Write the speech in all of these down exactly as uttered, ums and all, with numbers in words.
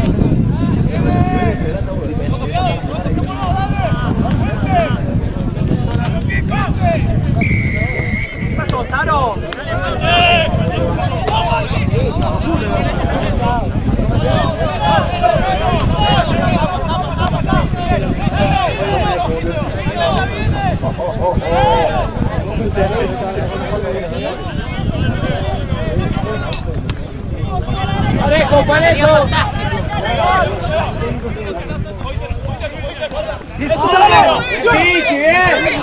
Parejo, parejo. Sí, bien.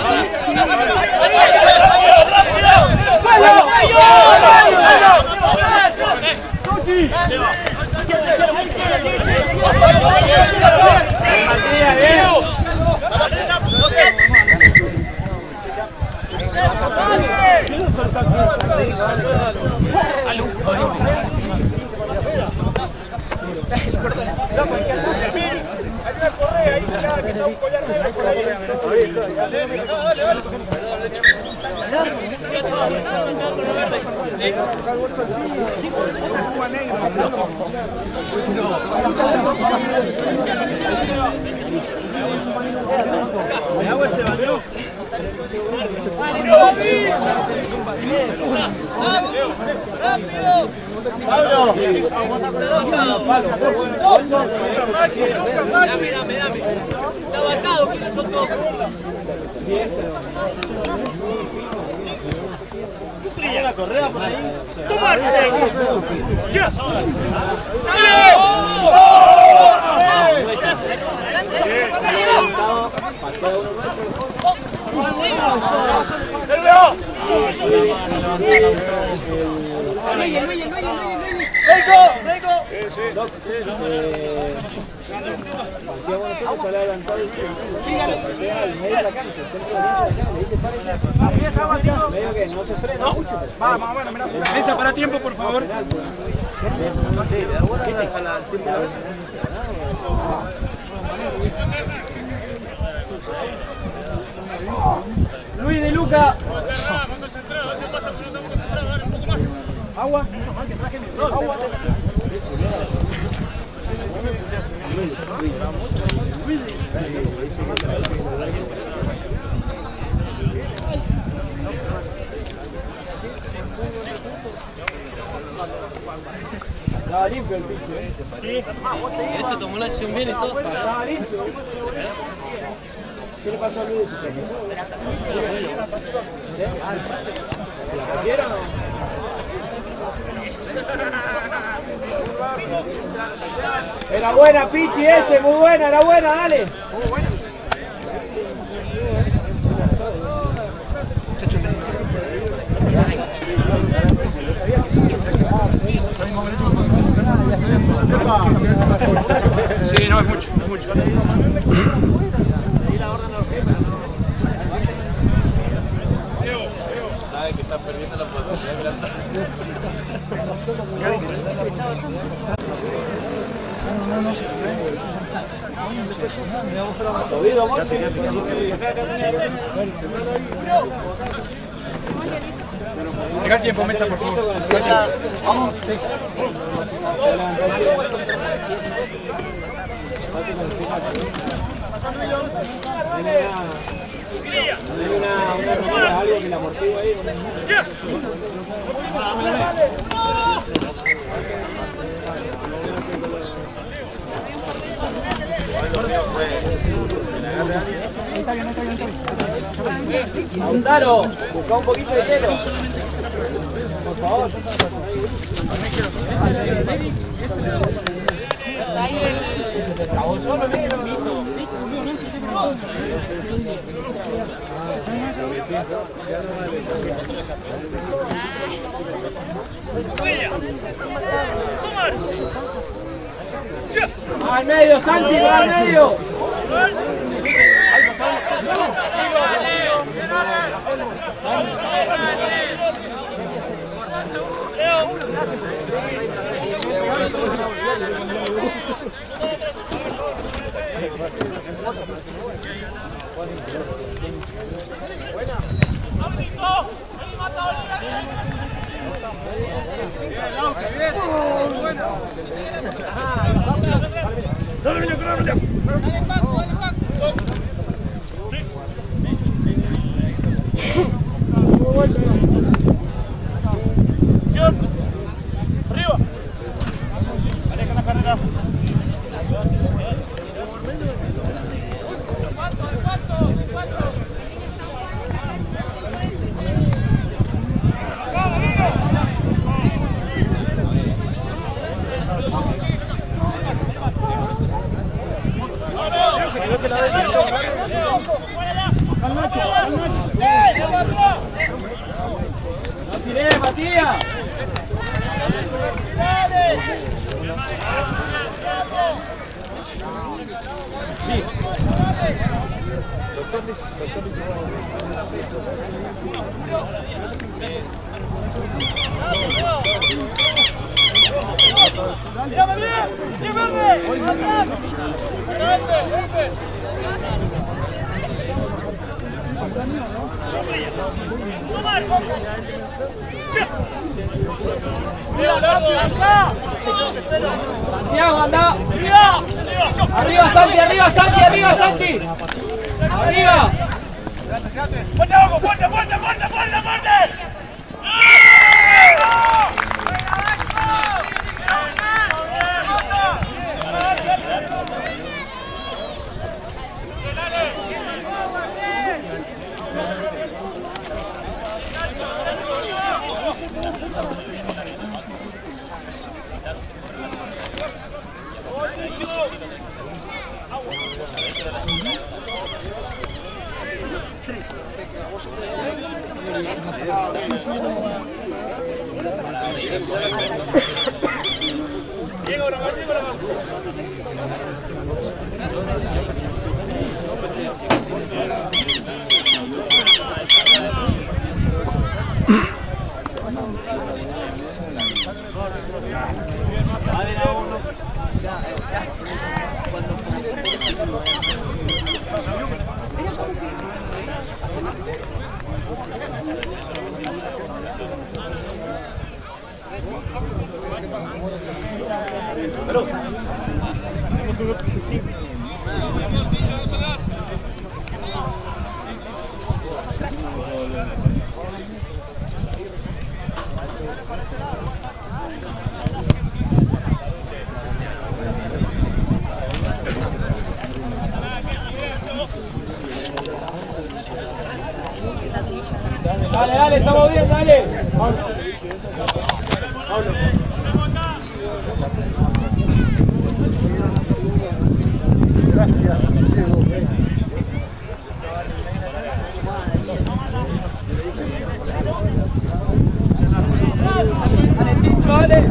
¿Me hago ese baño? ¡Pablo! Dame, dame, dame. Está batado que nosotros. ¿Hay una correa por ahí? ¡Tomarse! ¡Ya! Vamos, bueno, mirá. Mesa para tiempo, por favor. Luis de Luca. Agua. Agua. Estaba limpio el bicho, ¿eh? Sí. Eso tomó la acción bien y todo. Estaba limpio. ¿Qué le pasó a Luis? ¿La cogieron o no? Era buena, Pichi, ese, muy buena, era buena, dale. Muy buena. Sí, no es mucho, es mucho. Sabe que está perdiendo la posibilidad de plantar. Llega el tiempo, mesa, por favor. Vamos. Sí. Algo que la amortigua ahí. Lautaro, busca un poquito de hielo. Por favor. A solo me lo piso. Al medio, Santi, va al medio. Buena. Arriba. Vale, con la carrera. ¡No tiré, Matías! Sí. ¡Mírame bien! ¡Mírame! ¡Atrás! ¡Vente, vente! Santiago, anda. Arriba, Santi, arriba, Santi, arriba, Santi. Arriba. ¡Fuerte, abajo! ¡Fuerte, fuerte, fuerte, fuerte, fuerte! Diego, la mano, Diego, la mano. Dale, dale, estamos bien, dale. Gracias, Diego. Dale, Pincho, dale.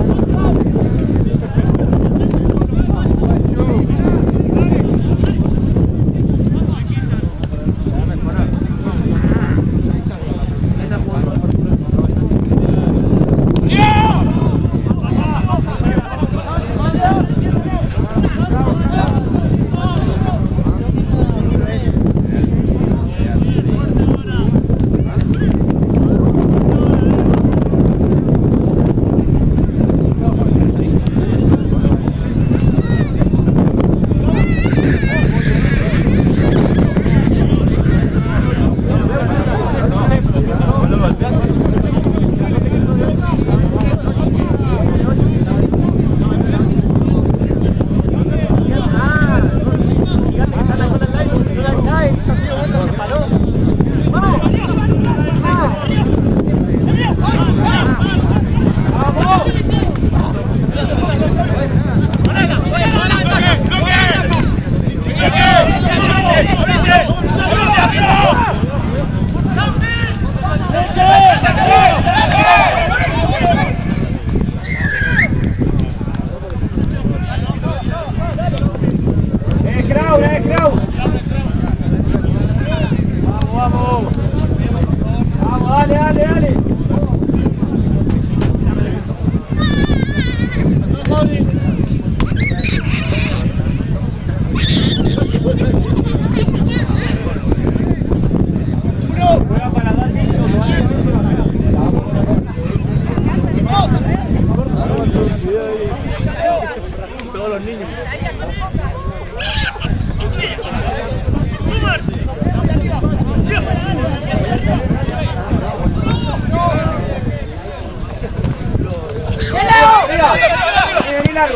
Todos los niños. Vení largo.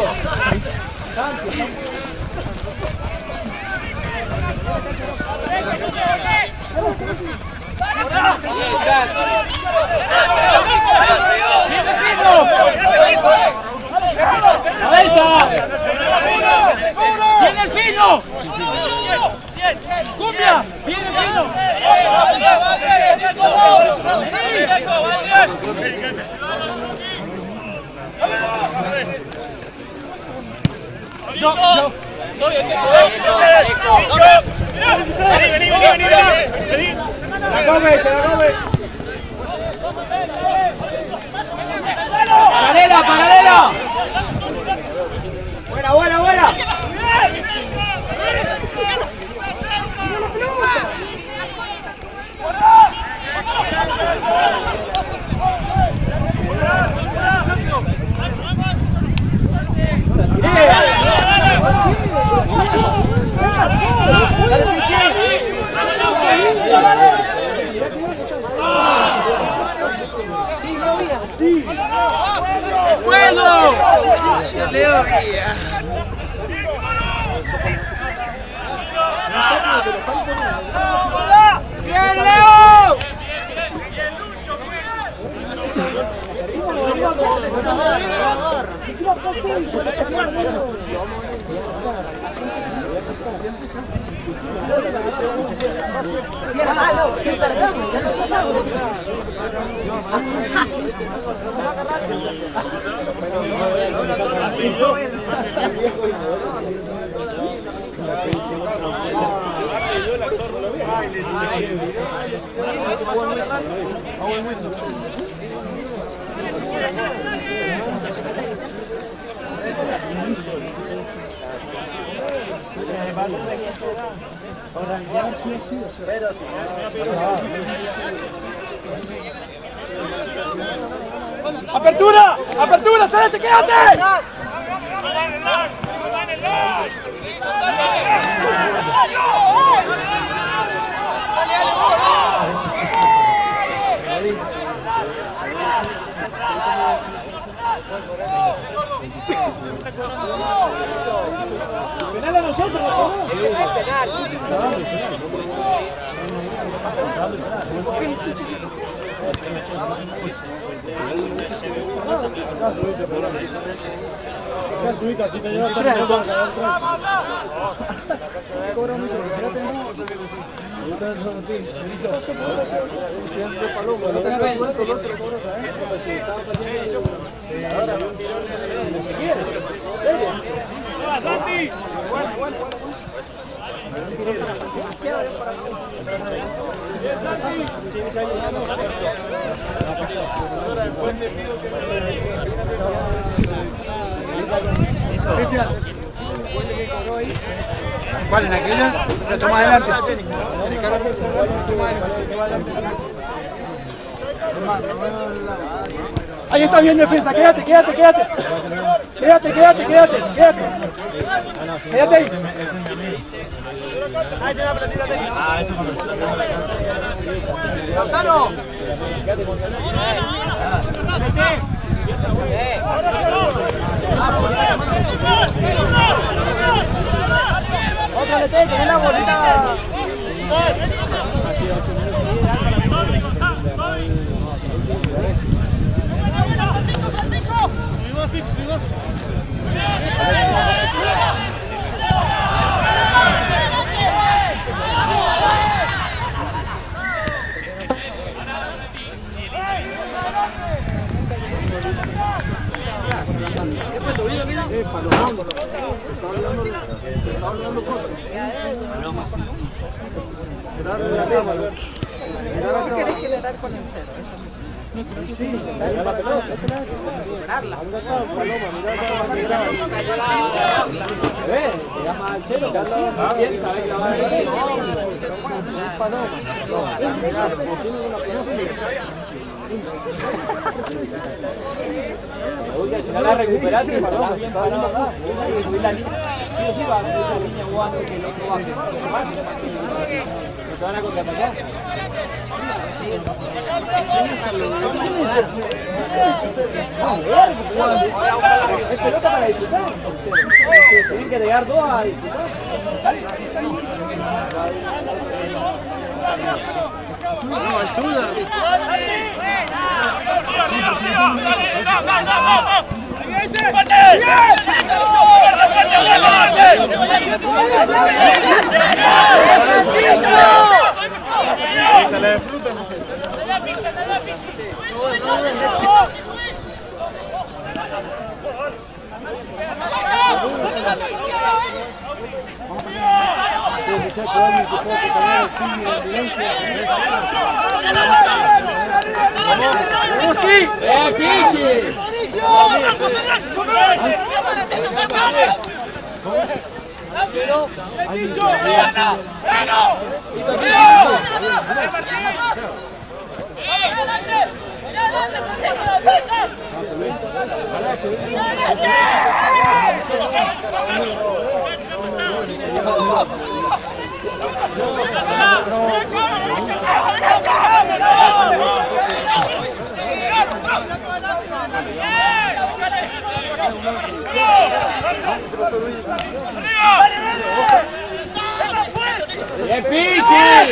¡Cabeza! ¡Viene el fino! ¡Cumbia! ¡Viene el fino! No, no. Vení, vení, vení, vení. Se la come, se la come. Paralela, paralela. Buena, buena, buena. ¡Bueno! Leo Villa. ¡Bien, Leo! ¡Apertura! ¡Apertura! ¡Salete! ¡Quédate! ¡Penal a nosotros! Ese no es penal. ¡Santi! ¿Cuál en aquella? Lo toma adelante. Se le carga el toma adelante. Ahí está bien defensa, quédate, quédate, quédate. Quédate, quédate, quédate, quédate. Quédate ahí. Ahí tiene la pelotita técnica. Ah, eso fue. ¡Lautaro! Otra le tengo, la bolita. ¿Qué querés que le dar con el cero? Si no la recuperaste, para bien parado acá, subir la línea. sí o sí va a hacer esa línea jugando que el otro baje. No te van a contraatacar. Es pelota para disfrutar. Tienen que llegar dos a disfrutar. No, altura. Se le disfruta. ¡Eh, Pichi! ¡Bien, Pichi!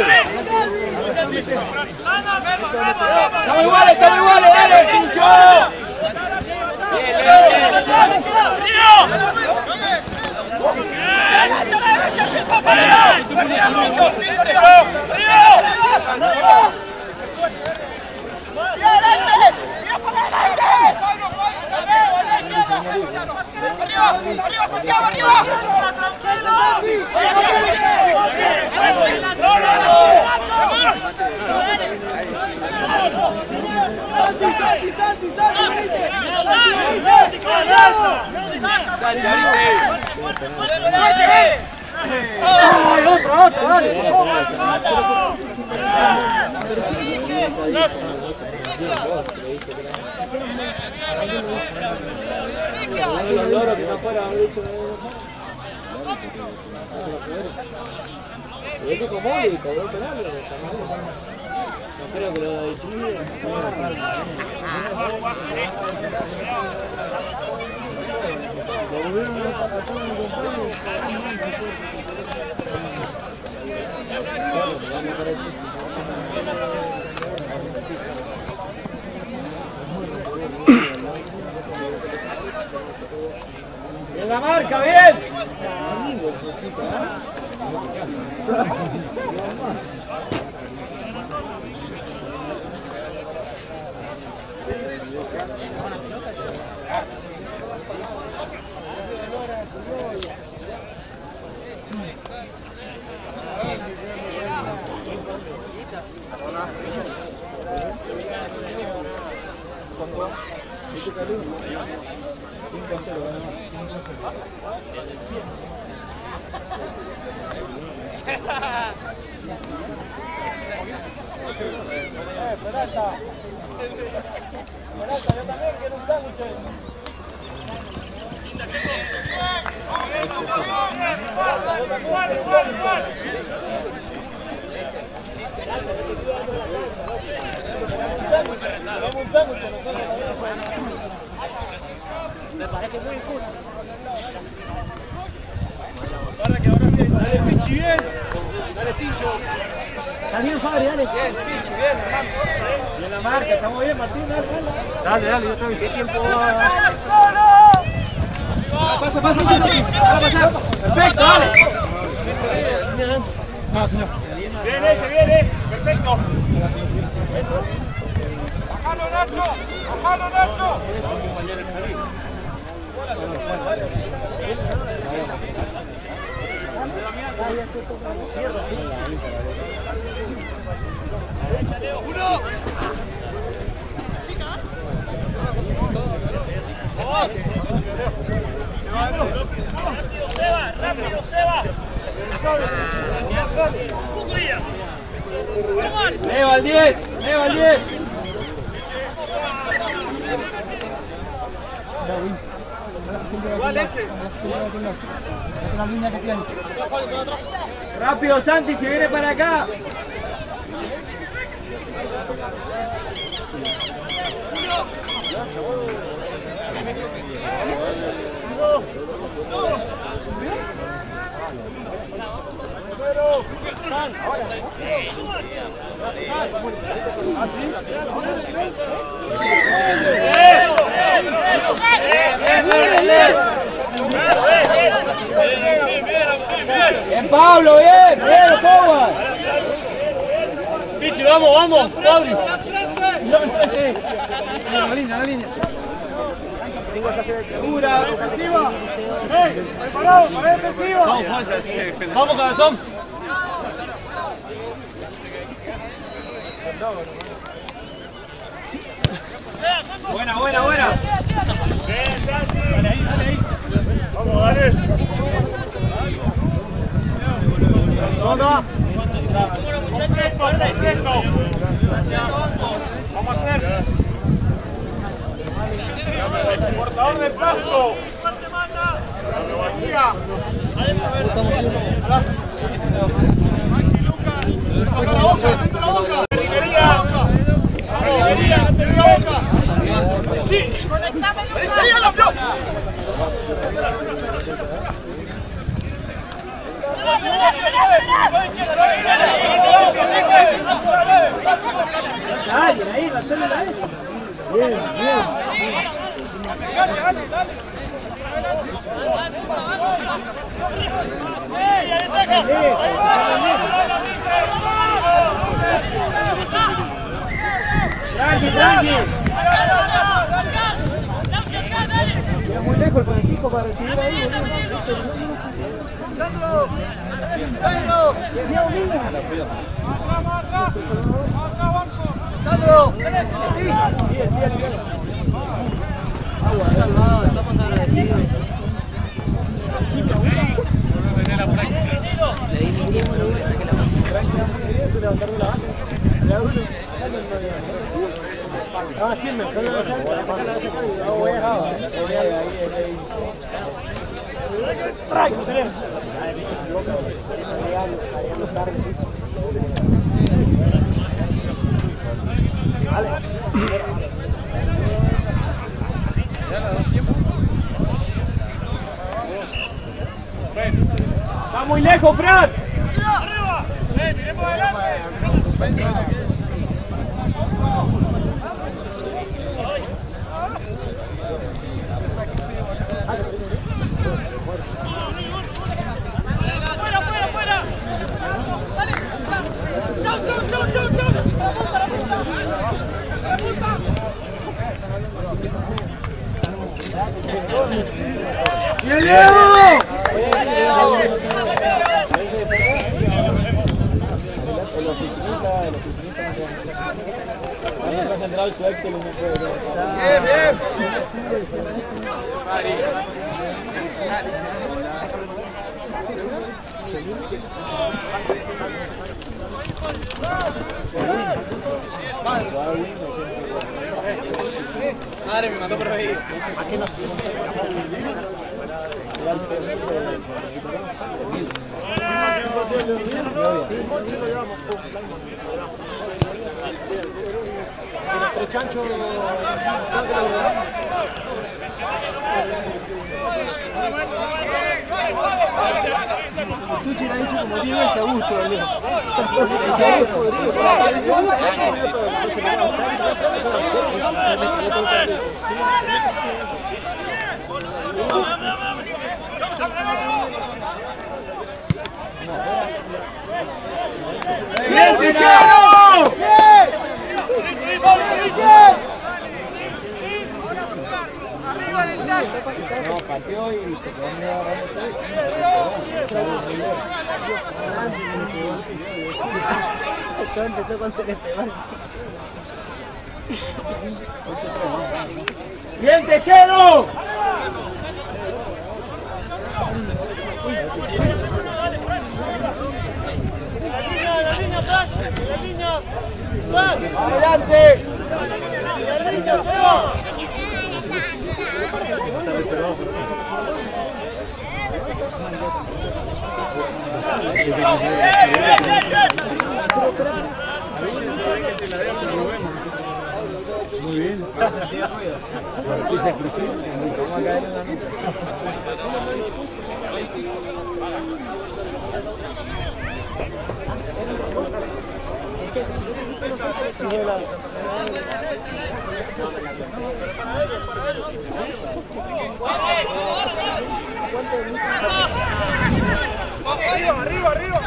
¡Estamos iguales, estamos iguales! ¡Dale, Picho! ¡Arriba, Santiago, arriba! ¡Ay, otro, otro, dale! Los loros que no fuera han dicho. Se ve que como y cobró el penal, pero está mal. No creo que lo distribuya. ¡En la marca, bien! Me parece muy injusto. Dale, Pichi, bien. Dale, Tincho. Está bien, Fabri, dale. Bien, Pichi, bien, hermano. Bien la marca, estamos bien, Martín, dale, dale. Dale, dale, yo estoy. ¿Qué tiempo va? Pasa, pasa, pasa. Pasa. Perfecto, dale. No, señor. Bien ese, bien ese. Perfecto. Eso. Bajalo, Nacho. Bajalo, Nacho. Uno. Rápido, Seba, rápido, Seba. Leva al diez, leva al diez. Igual ese. la línea que tiene. Rápido, Santi, se viene para acá. Bien, Pablo, bien, bien, Pablo. Pichi, vamos, vamos, Fabri. La línea, la línea. Segura, ofensiva. Preparado, para defensiva. Vamos, cabezón. Buena, buena, buena. Dale ahí, dale ahí. Vamos, dale. ¿Dónde? Vamos a hacer. Portador del pasto. Dale, ahí, la zona de ahí. Bien, bien. Tranqui, tranqui. Queda muy lejos el Francisco para recibir ahí. ¡Sandro! ¡Sandro! ¡Sandro! Estamos agradecidos. Ah, sí, me acuerdo de la voy a Está muy lejos, Fran. ¡Arriba! ¡Ven, miremos adelante! ¡Fuera, fuera, fuera! ¡Dale! ¡Chau, chau, chau, chau, chau! ¡La punta, la punta! ¡La punta! ¡Bien, Diego! Bien, bien. Madre, me mandó por ahí. Tres chanchos. Tucci le ha dicho como diez veces a gusto, Alejo. ¡Bien, Cristiano! ¡Bien! ¡Arriba el intento! No, pateó y se quedó medio agarrándose. Empezó con Celeste. ¡Bien, Tejero! ¡La línea, Flash! ¡La línea! ¡Flash! ¡Adelante! ¡La línea, Seba! Está reservado. Muy bien. Arriba, arriba, arriba.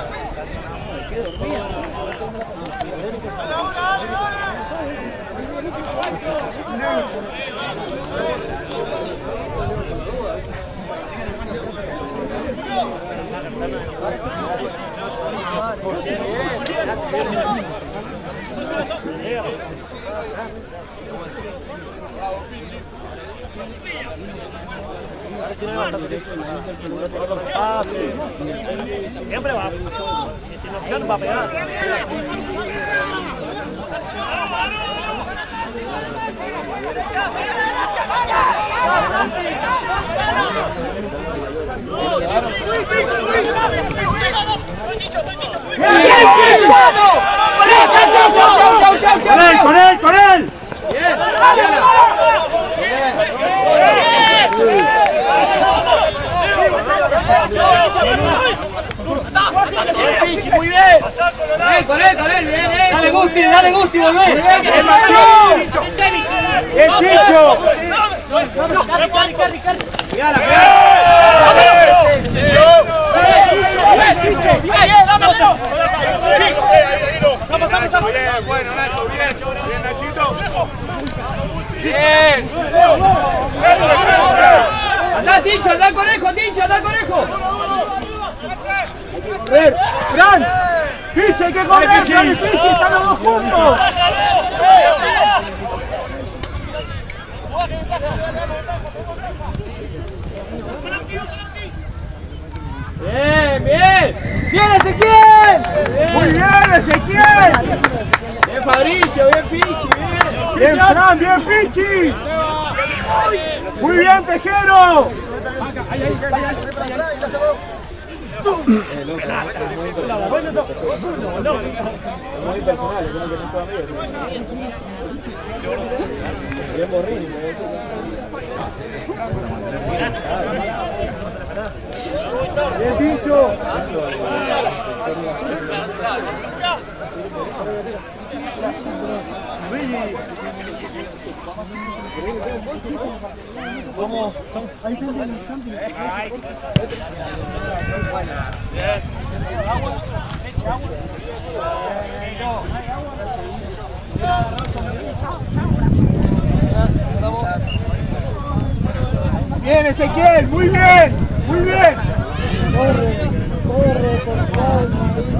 Siempre va. Si no se va a pegar. ¡Con él, con él, con él! ¡Bien! Muy bien. Con él, con él, bien, bien. Dale Gusti, dale Gusti, volvé. ¡El ¡El Chicho! Carri, carri, carri, carri. ¡Cuidala, Bien, bueno, Nacho, bien. Bien, Nachito. Bien. Andá, Tincho, andá conejo, Tincho, andá conejo. ¡Ver! ¡Fran! ¡Pichi, hay que correr! ¡Fran y Pichi, están los dos juntos! ¡Bien, bien! ¡Bien, Ezequiel! Bien. ¡Muy bien, Ezequiel! ¡Bien, Fabricio! ¡Bien, Pichi! ¡Bien! ¡Bien, Fran! ¡Bien, Pichi! ¡Muy bien, Tejero! ¡Ahí, ahí, ahí, ahí! Muy personal, es como que no puedo ver. Bien borrín, bien dicho. ¿Cómo? Ahí está el champion. Bien, Ezequiel, muy bien, muy bien. Corre, corre, por favor.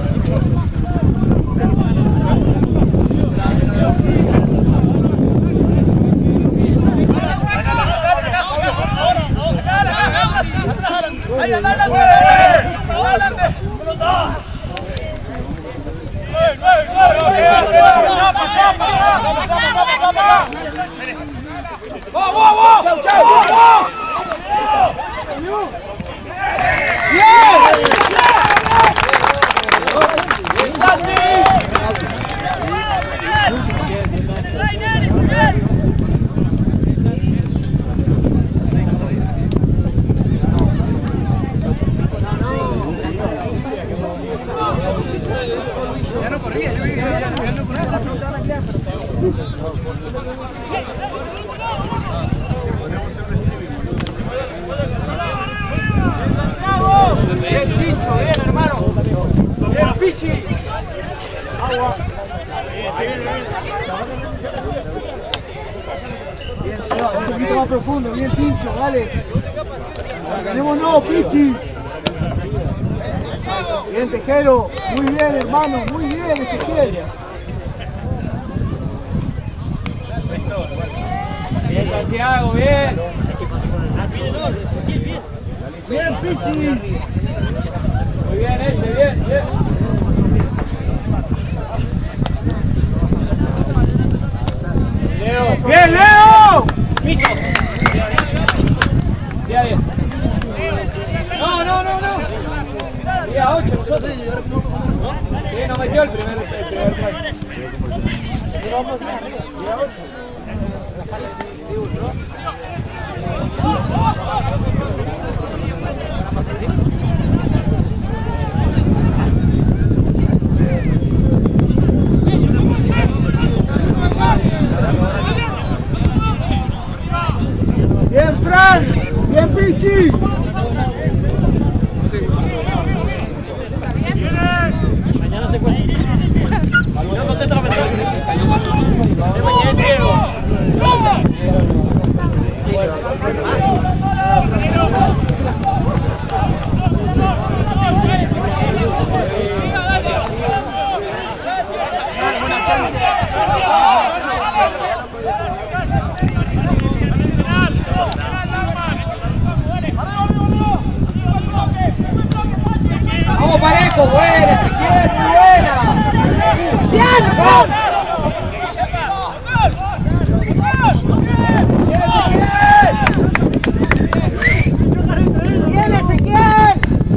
Un poquito más profundo, bien Pincho, dale. Tenemos no, Pichi. Bien Tejero, muy bien hermano, muy bien Ezequiel. Bien Santiago, bien. Bien Pichi. Muy bien ese, bien, bien. Leo. ¡Bien, Leo! ¡Piso! Ya, bien. No, no, no, no. Sigue a ocho nosotros. Sí, nos metió el primer, el primer try. Vamos bien arriba, y a ocho. Bien, Fran. Bien, Pichi. Mañana te cuento. Yo no te trabajo. De mañana es ciego. Vamos parejo, buena, Ezequiel, muy buena. Bien, vamos. Bien, Ezequiel.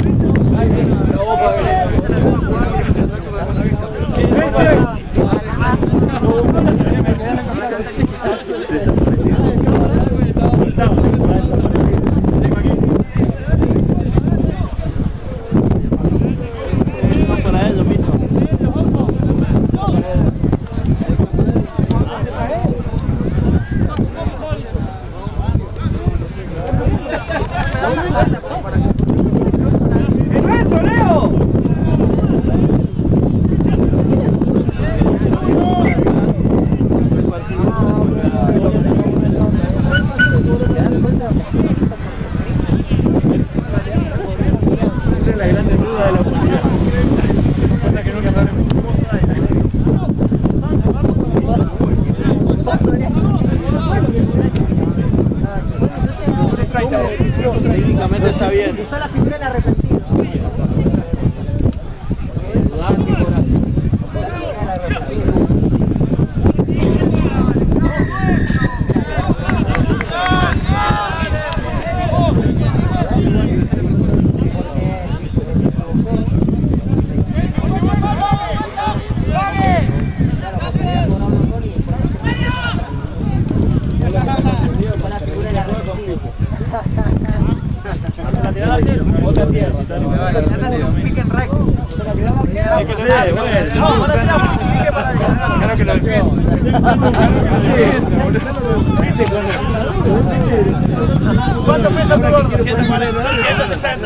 Técnicamente está bien. Usó la figura en arrepentido. Claro que lo defiende. ¿Cuánto pesa tu gordo? ciento cuarenta. ciento sesenta.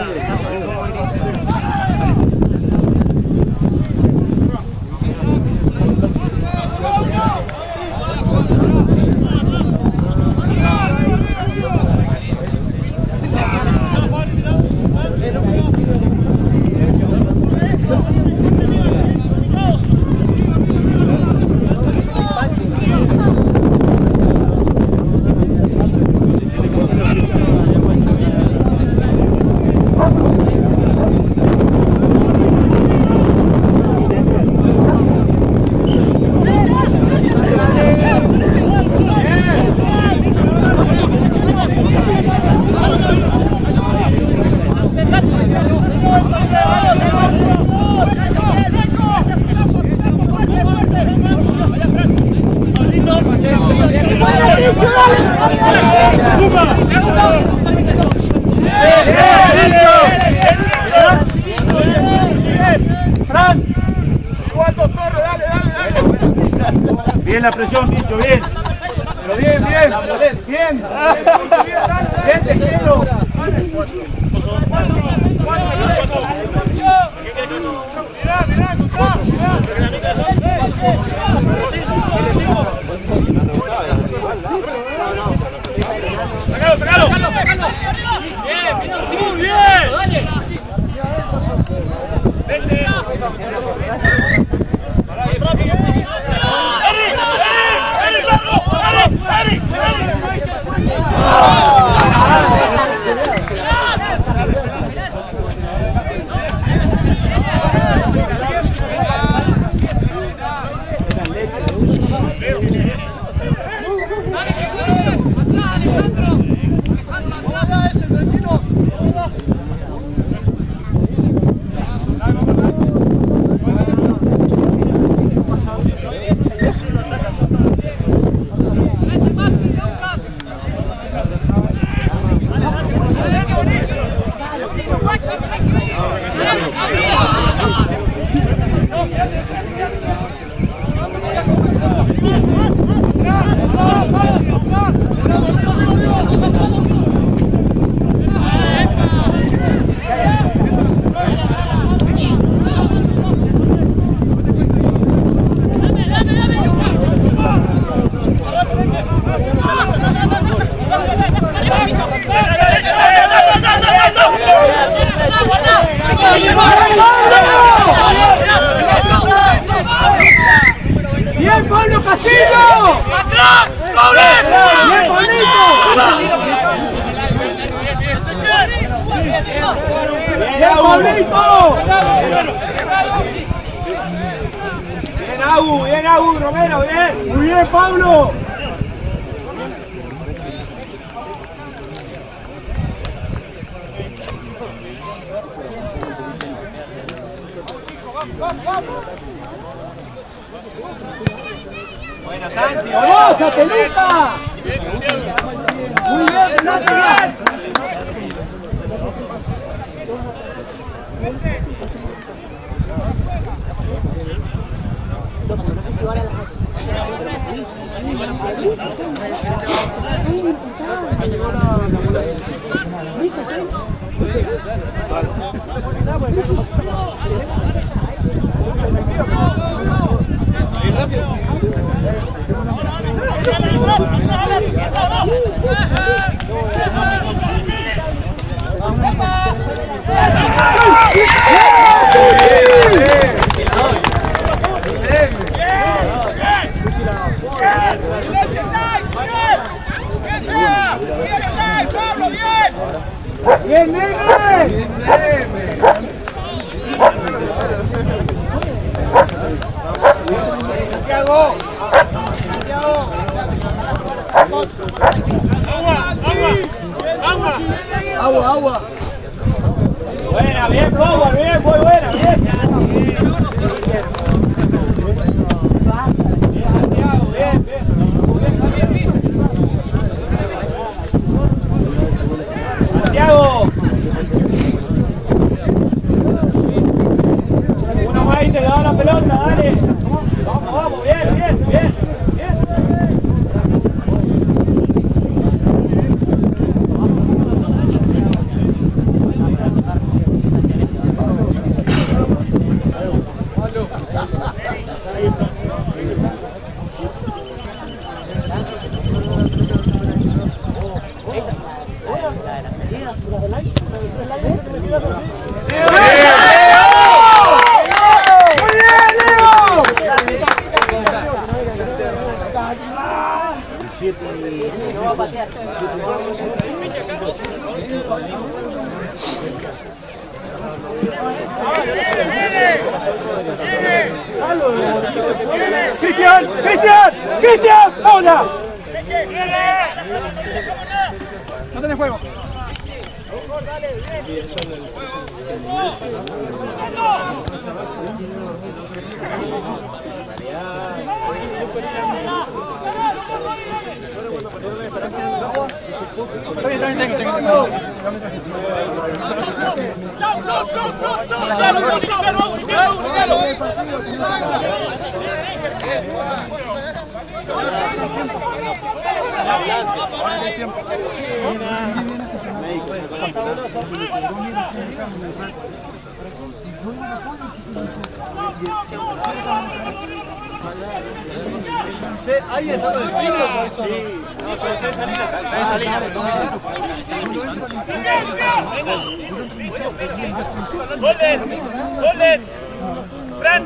Bien la presión, Picho, bien. Pero bien, bien. Bien. Bien, te quiero. ¡Sácalo, sácalo! ¡Sácalo, sácalo! ¡Bien, muy bien! ¡Dale! ¡Vete! Pablito! Bien, Agu, bien, Agu, Romero, bien. Muy bien, Pablo. Bueno, Santi, ¡Vamos, Satelita! Muy bien, Satelita. ¡Bien, nene! Santiago. Agua, agua. Buena, bien, Power, bien, muy buena, bien. Bien, Santiago, bien, bien. Santiago. Uno más y te da la pelota, dale. Vamos, vamos, bien, bien, bien. ¡Cristian! ¡Cristian! ¡Cristian! ¡Ahora! No tenés juego. Está bien, está bien, tengo, tengo, tengo. Ahí está todo el filo, sí. No, se está en salida. Está en salida. ¡Golden! ¡Golden! ¡Fran!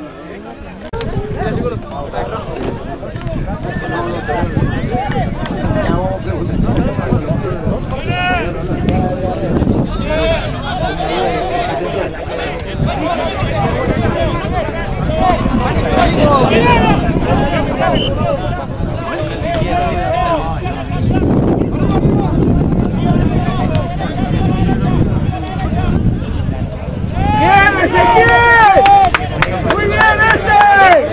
¡Bien, Ezequiel! ¡Muy bien, ese!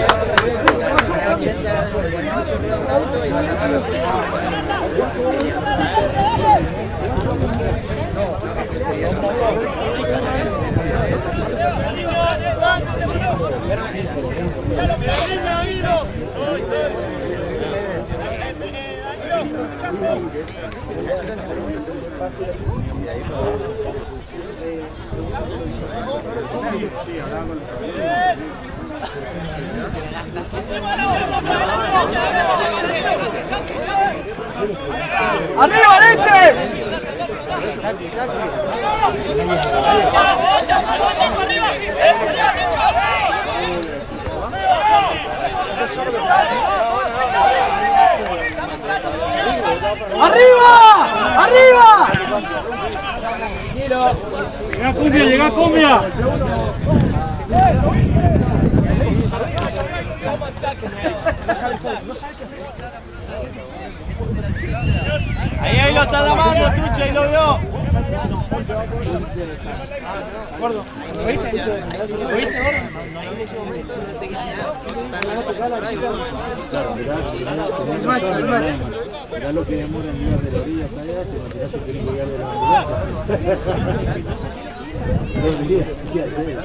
¡Arriba, leche! ¡Arriba! ¡Arriba! Tranquilo. Cumbia, llega cumbia. Ahí, ahí lo está llamando, Tuche, ahí lo vio. Gordo, ¿lo viste? ¿Lo viste, Gordo? Mirá lo que demora en llegar de la orilla hasta allá, que Matías se quiere llegar de la ambulancia. Dos días, ¿qué hace?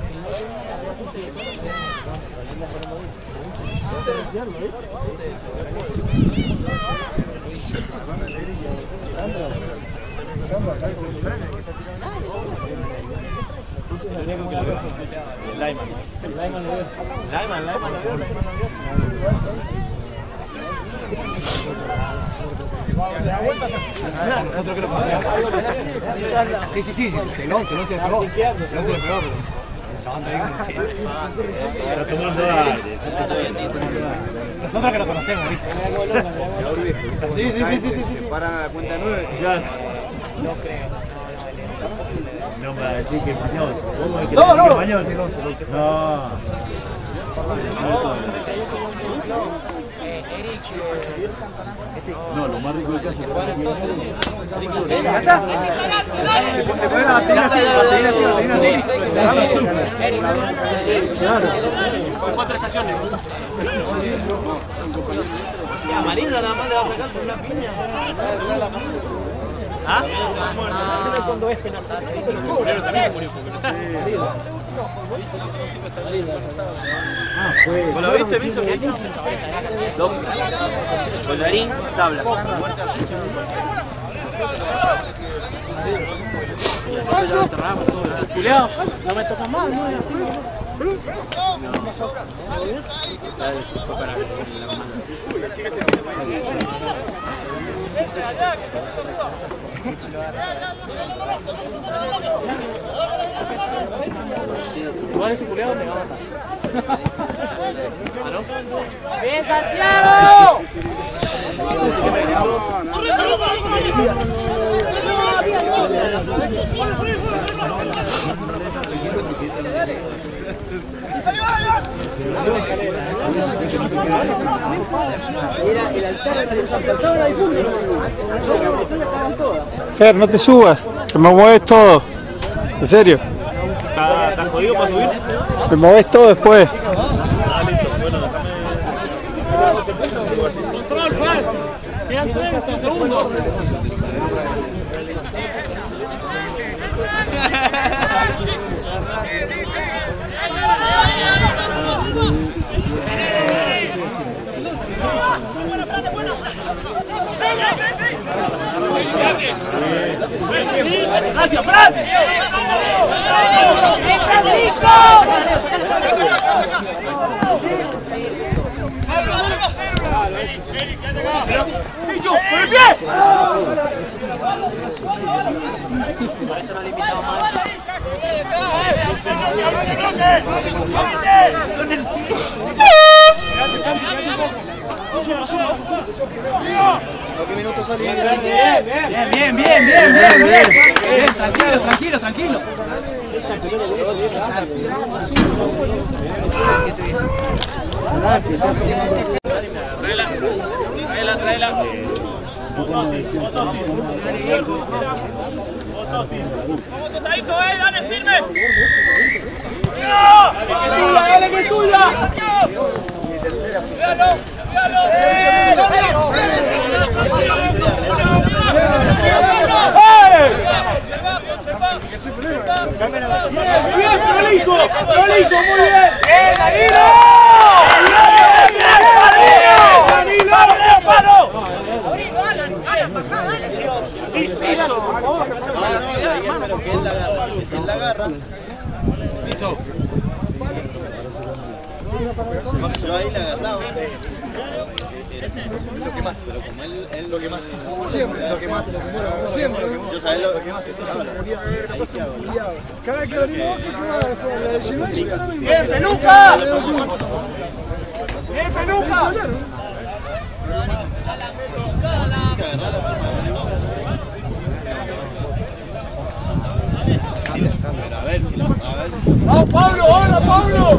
Lyman. Lyman, Lyman, Lyman. Nosotros que lo pasamos. Sí, sí, sí, el once, el once le pegó. El once le pegó, pero... Pero tomando aire. Nosotros que lo conocemos, ¿viste? Sí, sí, sí, sí, sí, sí. Para la cuenta nueve. Ya. No creo. No me va a decir que es mañoso. ¿Cómo es que No, no. es mañoso? No. No, lo más rico del caso es ¿Ya está? Después va a seguir así, va a seguir así, va a seguir así. claro. Cuatro estaciones. La Marina nada más le va a sacar por una piña. ¿Ah? Cuando es penal. También murió. Ah, fue. ¿Vos lo viste, Viso? ¿Qué hizo? Bailarín, tabla. Julián, no me toca más, no es así. Igual ese culiado me va a matar. ¡Bien, Santiago! Fer, no te subas, que me mueves todo. En serio. ¿Estás jodido para subir? Me mueves todo después. Ah, listo. Bueno, déjame. Control, Fer. Quedan treinta segundos. ¡Gracias, Fran! ¡Bicho, por el pie! Por eso no le invitamos más. Bien, bien, bien, bien, bien, bien. Bien, tranquilo, tranquilo, tranquilo. Traela, traela, traela. Vamos tostadito, eh, dale, firme. ¡Dale, que es tuya! ¡Cuidado! Muy bien, Prolico, Prolico, muy bien. ¡Bien, Danilo! ¡Danilo! ¡Palo! ¡Piso! Pero que él la agarra, si él la agarra. Piso. Yo ahí la agarraba. Lo que más, pero como él, él lo que más. Siempre, lo que más, siempre. Yo sabía lo que más que se habla. Ahí se habla. Cada vez que venimos, que la de Chivay, ¡Bien, Peluca! ¡Bien, Peluca! ¡Vamos, Pablo! ¡Hola, Pablo!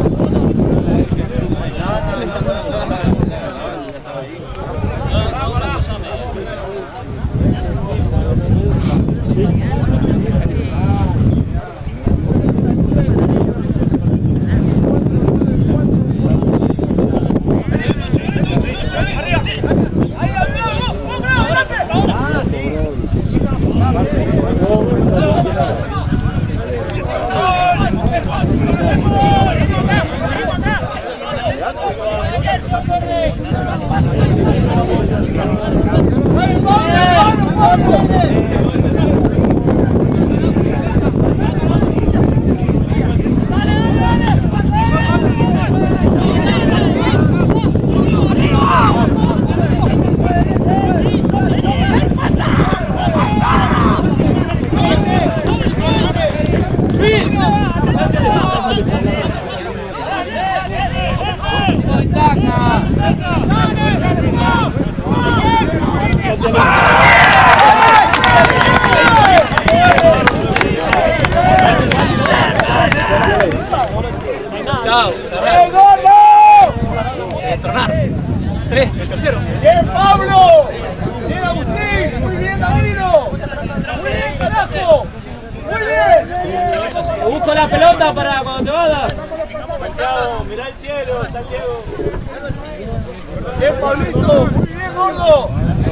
Chao. ¡Eh, gordo! Tronar. Tres, el tercero. ¡Bien, Pablo! ¡Bien, Agustín! ¡Muy bien, Danilo! ¡Muy bien, carajo! ¡Muy bien! Te busco la pelota para cuando te vayas. Santiago, mirá el cielo, Santiago. ¡Bien, Pablito! ¡Muy bien, gordo!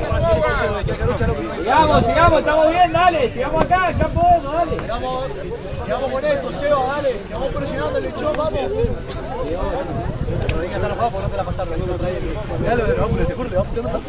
Sigamos, sigamos, estamos bien, dale. Sigamos acá, ya podemos, dale. Sigamos, sigamos con eso, Seba, dale. Sigamos presionando el lechón, vamos. Pero venga, no vamos, no te la pasar, no lo trae. Mirá lo de Rápulo, te juro, le va putando paso.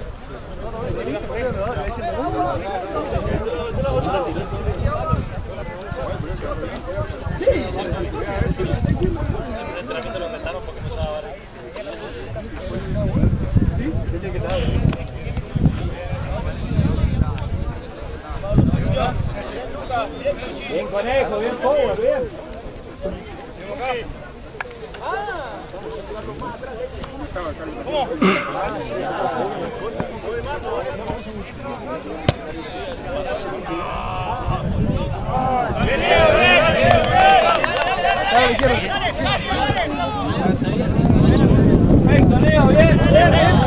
Bien, Conejo, bien forward, bien. Perfecto, Leo, bien, bien, bien.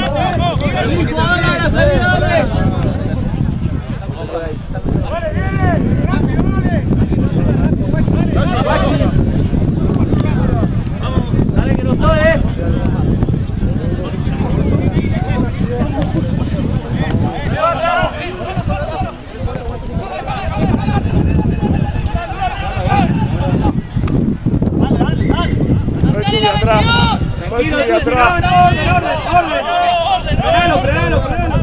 Dale que nos toque. Atrás. Tranquilo, atrás. Orden, orden, orden. Frenalo, frenalo, frenalo.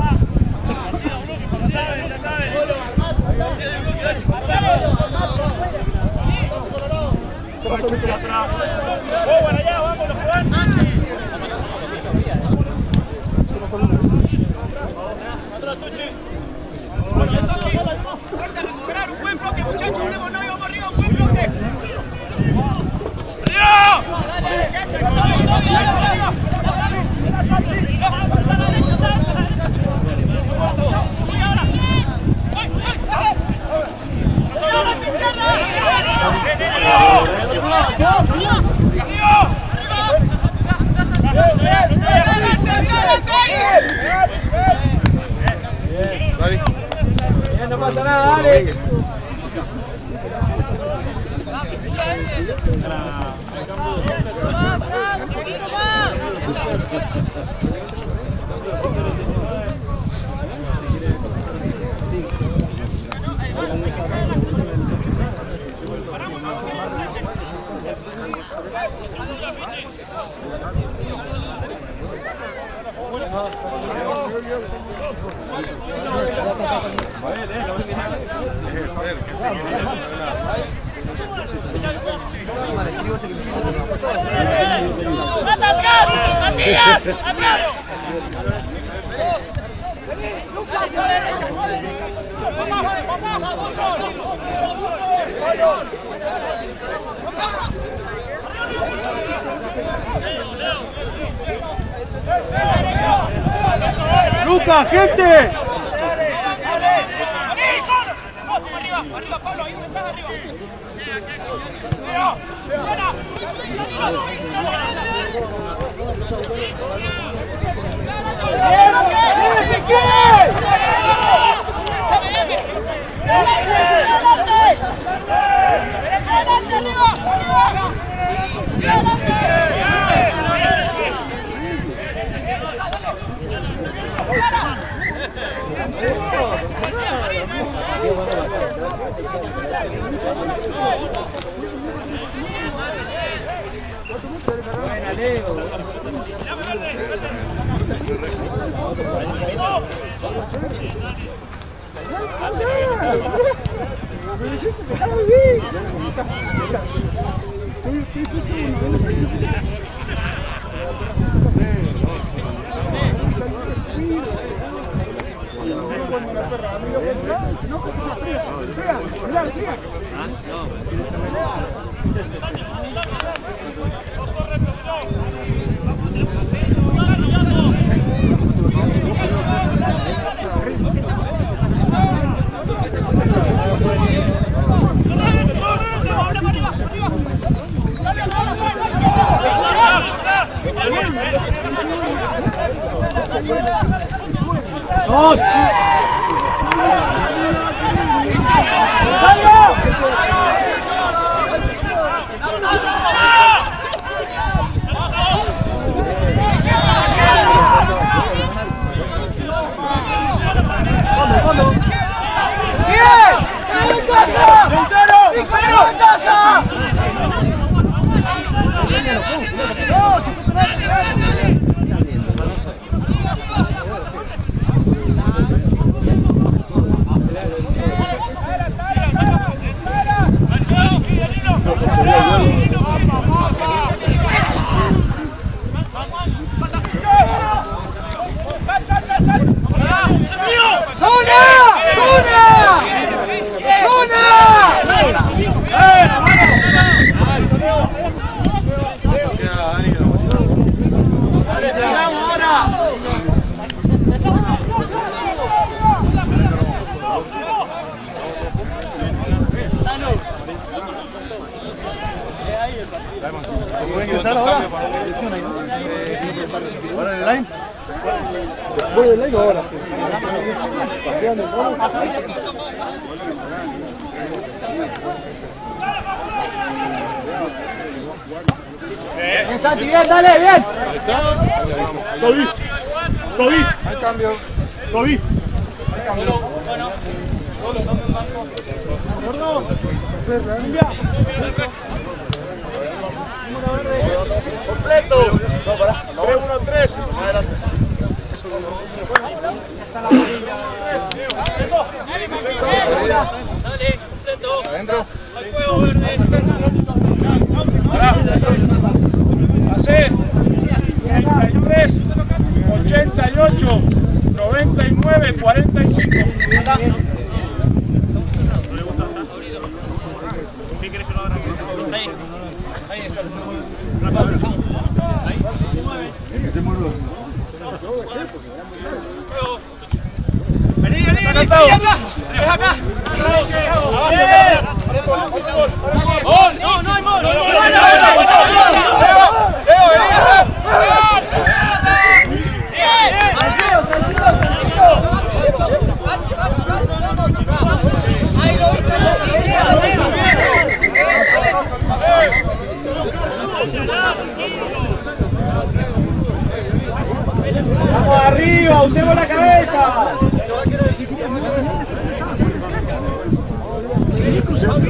Recuperar un buen bloque, muchachos, volvemos, no íbamos arriba, un buen bloque. No pasa nada, dale. ¡Lucas, gente! Arriba, Pablo, ahí donde estás arriba. Buena, Leo. ¡Son! ¿Pueden ingresar ahora? ¿Ahora en el line? ¿Voy del line o ahora? ¿Paseando el polo? Bien, Santi, bien, dale, bien. Ahí está. Toby. Toby. Hay cambio. Toby. Hay cambio. Bueno. Solo, dame un banco. Gordo. Completo. No, pará. tres uno tres. Adelante. Dale, completo. Adentro. Al juego verde. Hace treinta y tres, ochenta y ocho, noventa y nueve, cuarenta y cinco. ¿Qué querés que lo haga? Ahí, ahí está. Vení, vení, vení, vení acá. Es acá. ¡Gol! No, no hay gol. ¡Leo, vení acá! ¡Vamos arriba! ¡Usemos la cabeza! Sigue cruzando,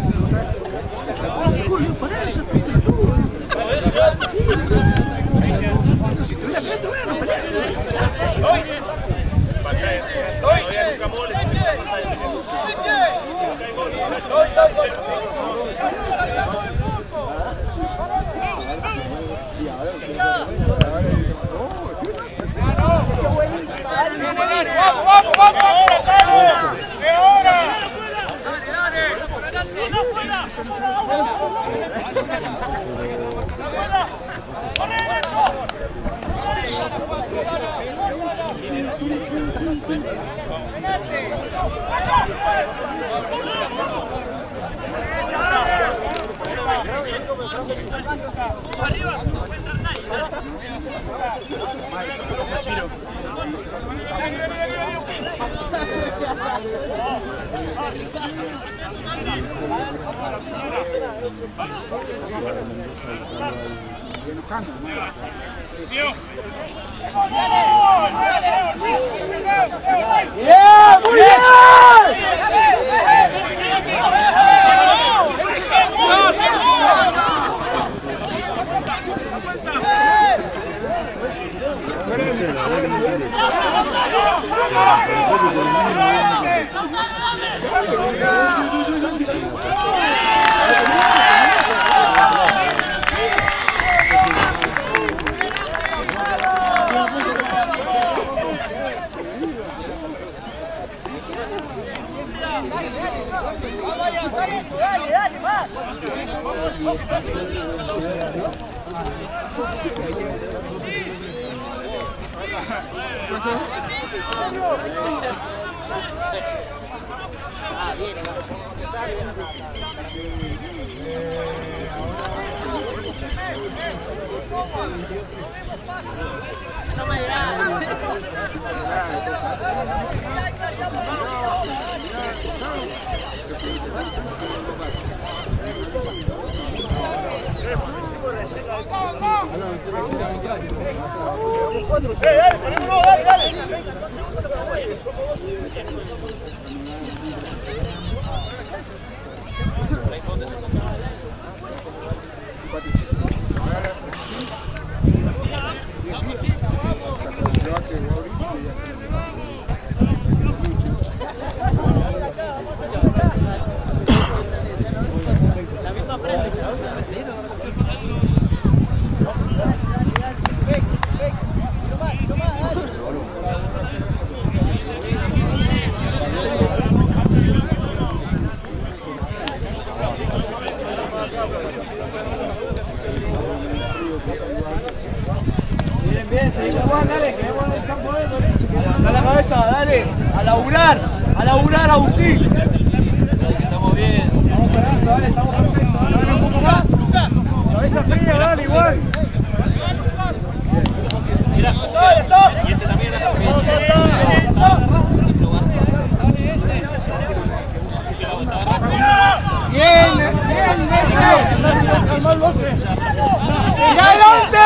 ¡Vamos, vamos, vamos! ¡De hora! ¡No fuera! ¡Vamos! ¡Bien! ¡Muy bien! Dale, dale, más. Ah, viene, no me Bien, bien, seguimos igual, dale, que vamos en el campo de derecho. Dale la cabeza, dale, a laburar, a laburar, Agustín. Estamos bien. Estamos esperando, dale, estamos perfectos, dale un poco más. Cabeza fría, dale, igual. Mira, y este también era también. Bien, bien, ese. Calma el bloque. ¡Y adelante!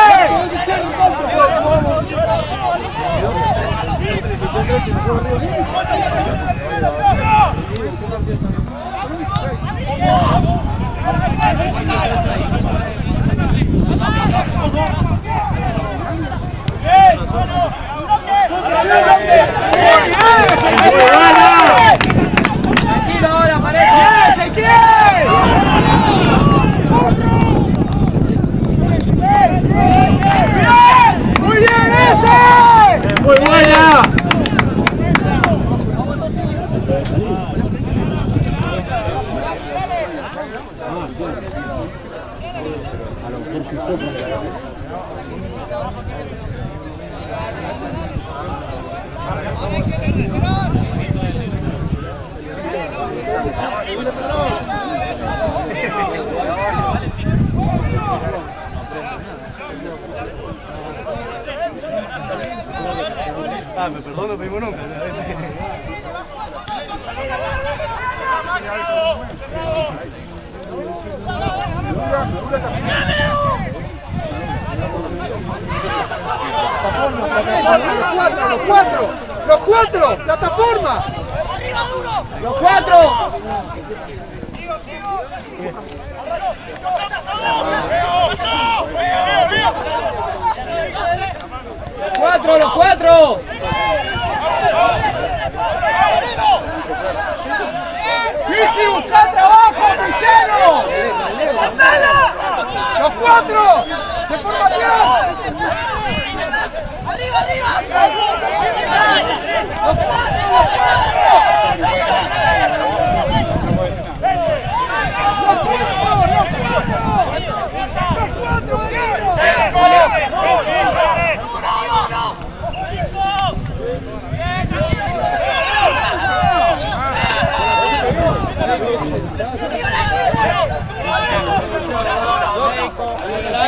Tranquilo ahora, pareja. ¡Ezequiel! ¡Muy bien ese! ¡Muy buena! Ah, me perdono, pedimos nunca. Los cuatro, los cuatro, los cuatro, plataforma. ¡Arriba, duro! ¡Los cuatro! ¡Los cuatro, los cuatro! ¡Pichi, busca trabajo, Pichero! Los cuatro, de formación. ¡Arriba, arriba! Los cuatro, los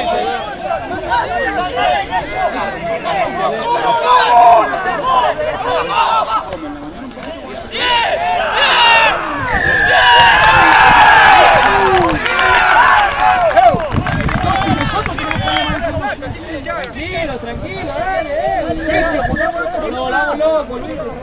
Tranquilo, tranquilo, dale, no, volamos loco,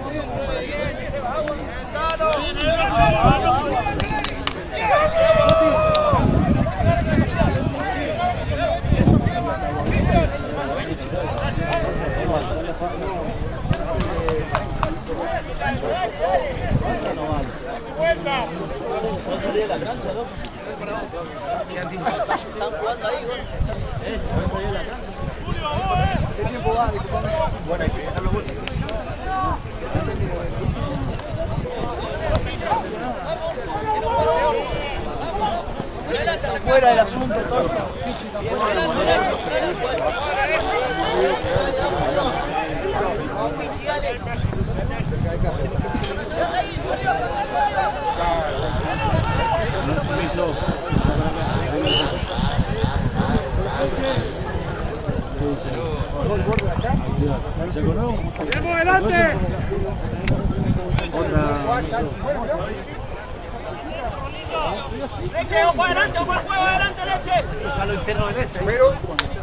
Bueno, hay que sacar los últimos. Está fuera del asunto todo. ¡Vamos adelante! Leche, ojo adelante, ojo al juego adelante, Leche. Usa lo interno del S. Pero...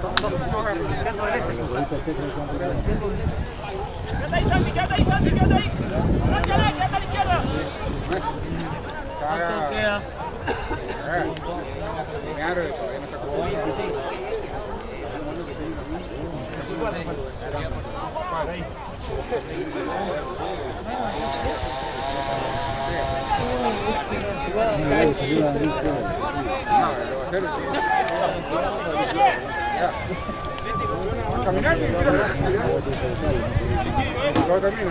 Quédate ahí, Santi, quédate ahí, Santi, quédate ahí. Quédate a la, quédate a la izquierda. ¿Cuánto queda? Caminar, no camino.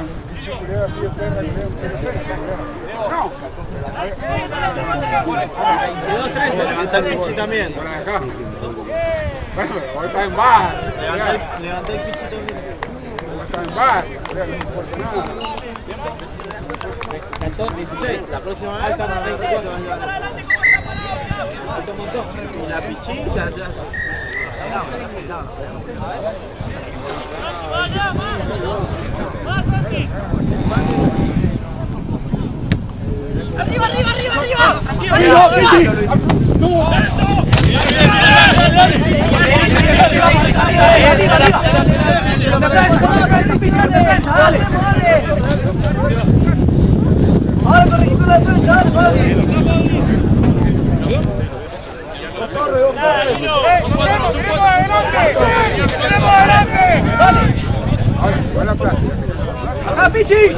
No. Levanta el pichi también. Bueno, hoy está en bar. Levanta el pichi también. Está en bar. No importa nada. dieciséis, la próxima vez están a veinticuatro. Alto montón. Y la pichita ya. ¡Arriba, arriba, arriba, arriba! ¡Arriba, arriba! ¡Ahora corregimos la defensa! ¡Dale, Fadi! ¡Acá, Pichi!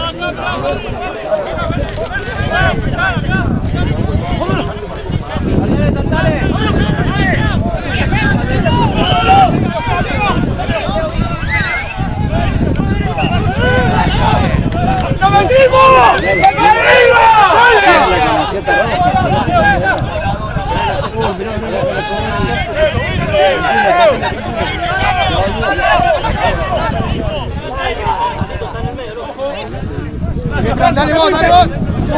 ¡Lo metimos! Dale vos, dale vos.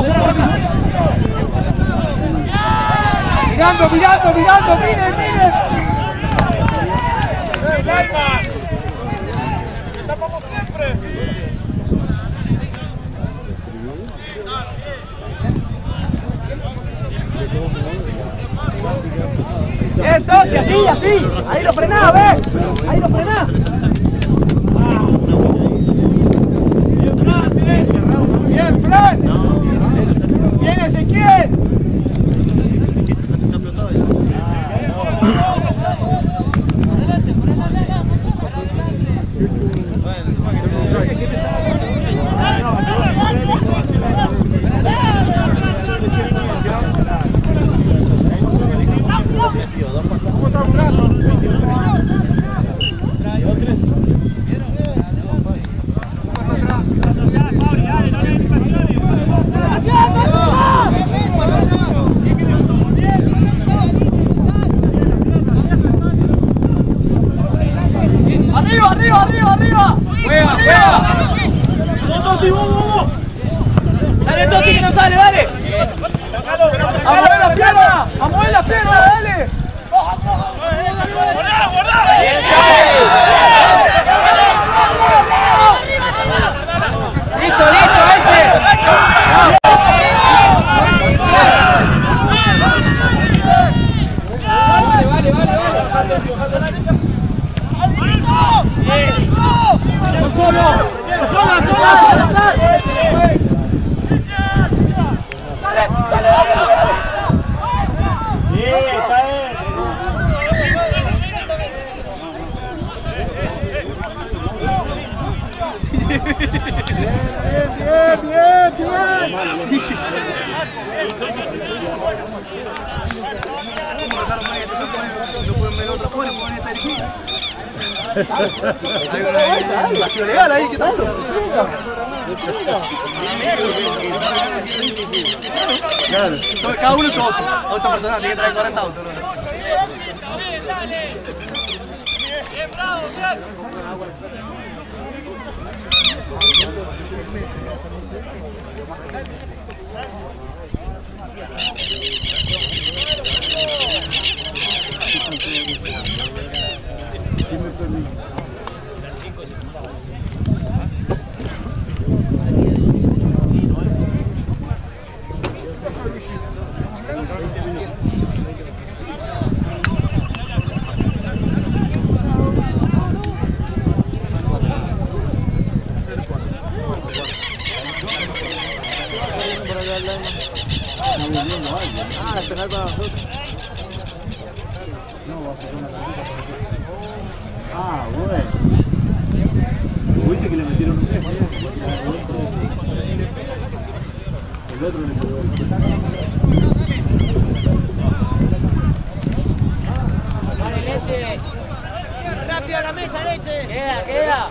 Mirando, mirando, mirando, miren, miren. Tapamos siempre. Bien, toque, así, así. Ahí lo frenás, ¿ves? Ahí lo frenás. Bien, Fran. Bien, Ezequiel. ¡Arriba, arriba, arriba, arriba! ¡Juega, juega! ¡Toti, vamos, vamos! ¡Dale, Toti, que no sale, dale! ¡A mover la pierna! ¡A mover la pierna, dale! bien, bien, bien. Sí, sí. No pueden ver otra fuera, pueden estar aquí. Hay un vacío legal ahí, ¿qué pasó? Claro. Cada uno es otro, auto personal, tiene que traer cuarenta autos. Bien, dale. Bien, bravo, bien. Ah, es penal para nosotros. No, va a ser una salida. Ah, bueno. ¿Viste que le metieron un tres? El otro le metió un tres. Vale, leche. Rápido a la mesa, leche. Queda, queda.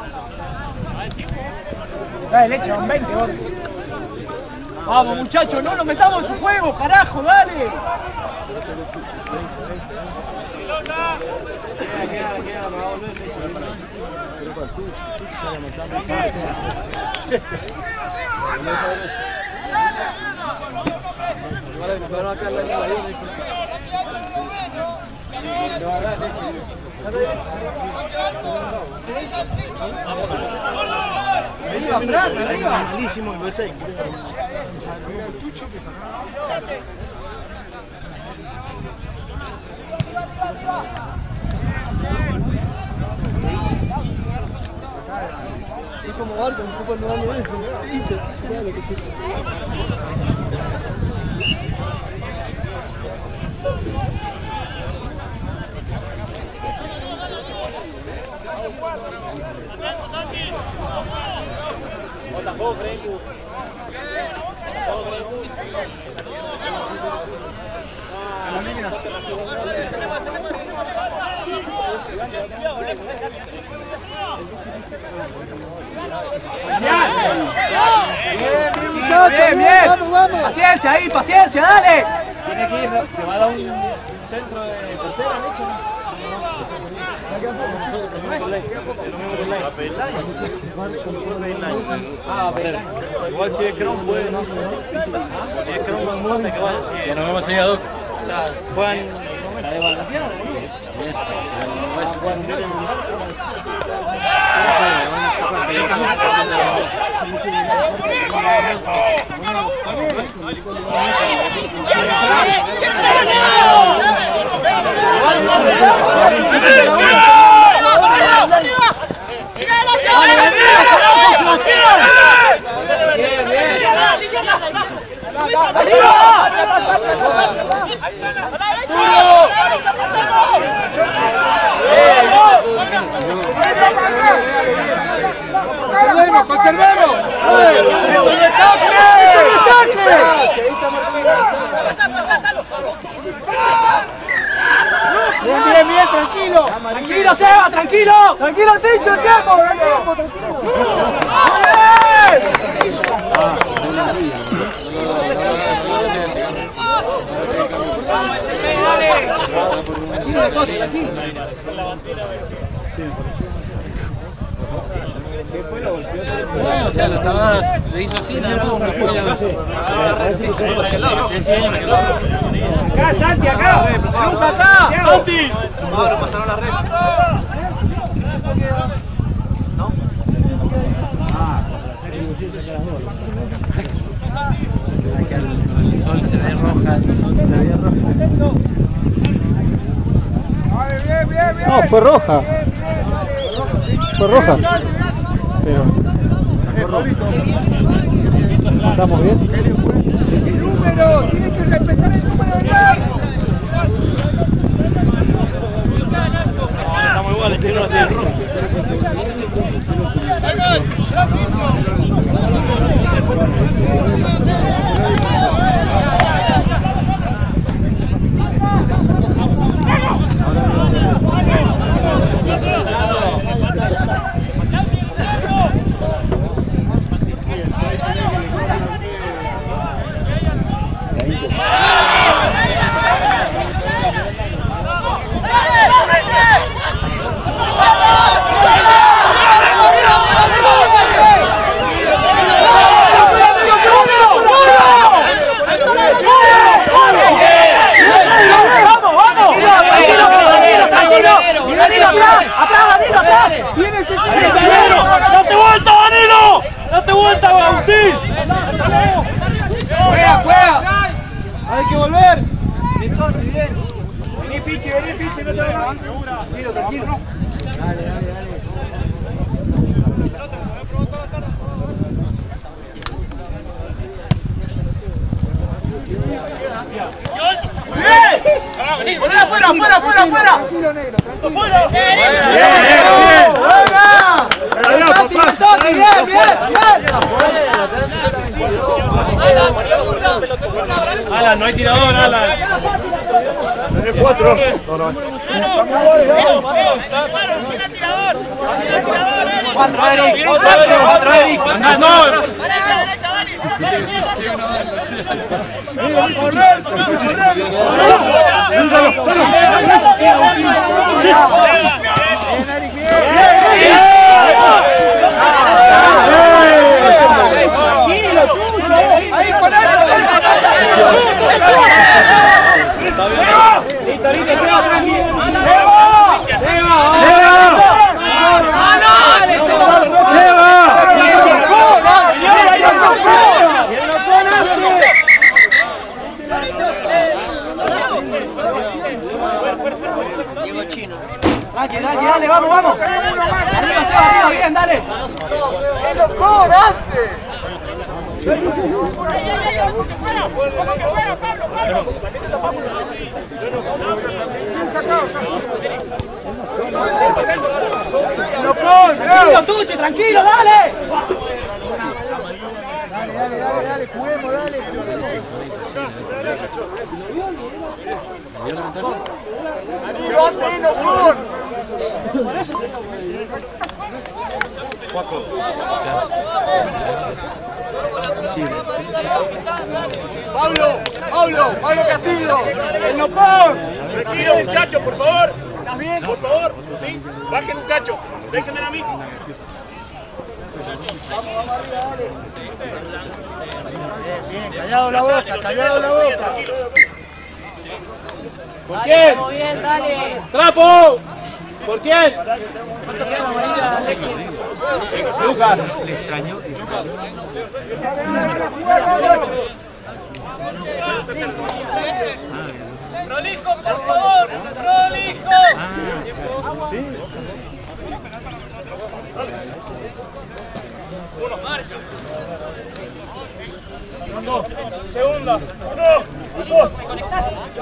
Dale, leche, van veinte, gordo. Vamos, muchachos, no nos metamos en su juego, carajo, dale. Queda, queda, queda, va a volver leche. Pero para tú, tú se va a montar muy fácil. Vale, me van a caer la vida. Lo agarra leche. Arriba, Fran, arriba. Malísimo el Bechay. Es como barco, un poco no vale eso. ¿Qué hizo? ¿Qué sabe lo que hizo? Bien, bien. Vamos, vamos. Paciencia ahí, paciencia, dale. Tiene que ir, te va a dar un centro de tercera, ¿no? Ah, pero igual si es Cron fue. Si es Cron más fuerte que vaya. Ya nos vemos ahí a dos. O sea, juegan la de Valenciano. ¡Conservemos, conservemos! Bien, bien, bien, tranquilo. Tranquilo, Seba, tranquilo. Tranquilo, Ticho, tiempo, tiempo, tranquilo. O sea, la tabada le hizo así, nada más una polla. Acá, Santi, acá. Luz acá. Santi. Ahora pasaron la red. ¿No? El sol se ve roja, el sol se ve roja. No, fue roja. Fue roja. Pero. ¿Estamos bien? El número, tiene que respetar el número de bar. Estamos iguales, quiero hacer rojo. Pichi, vení, Pichi, no te vayas. Tranquilo, tranquilo. Dale, dale, dale. ¡Bien! ¡Fuera, fuera, fuera, fuera, fuera! ¡Tranquilo, negro, tranquilo. ¡Fuera! ¡Bien, bien, bien! Alan, no hay tirador, Alan. Tenés cuatro. No, no. Cuatro, Eric. Cuatro, cuatro, Eric. No. Correr, correr. Ahí con él. Listo, listo, Seba, tranquilo. Seba, Seba, Seba. Diego Chino. Dale, dale, dale, vamos, vamos. Arriba, Seba, arriba, bien, dale. ¡Qué locura antes! Tranquilo, Tuche, tranquilo, dale. Dale, dale, dale, dale, juguemos, dale. Amigo, hace locura. Pablo, Pablo, Pablo Castillo. El Nopón. Tranquilo, muchachos, por favor. ¿Estás bien? Por favor, sí. Bajen un cacho. Déjenme a mí. Bien, bien, callado la boca, callado la boca. ¿Por quién? Bien, dale. ¡Trapo! ¿Por quién? Lucas. Le extraño. Prolijo, por favor, prolijo. Uno, marcha. Segunda. Uno, dos. ¿Me conectás?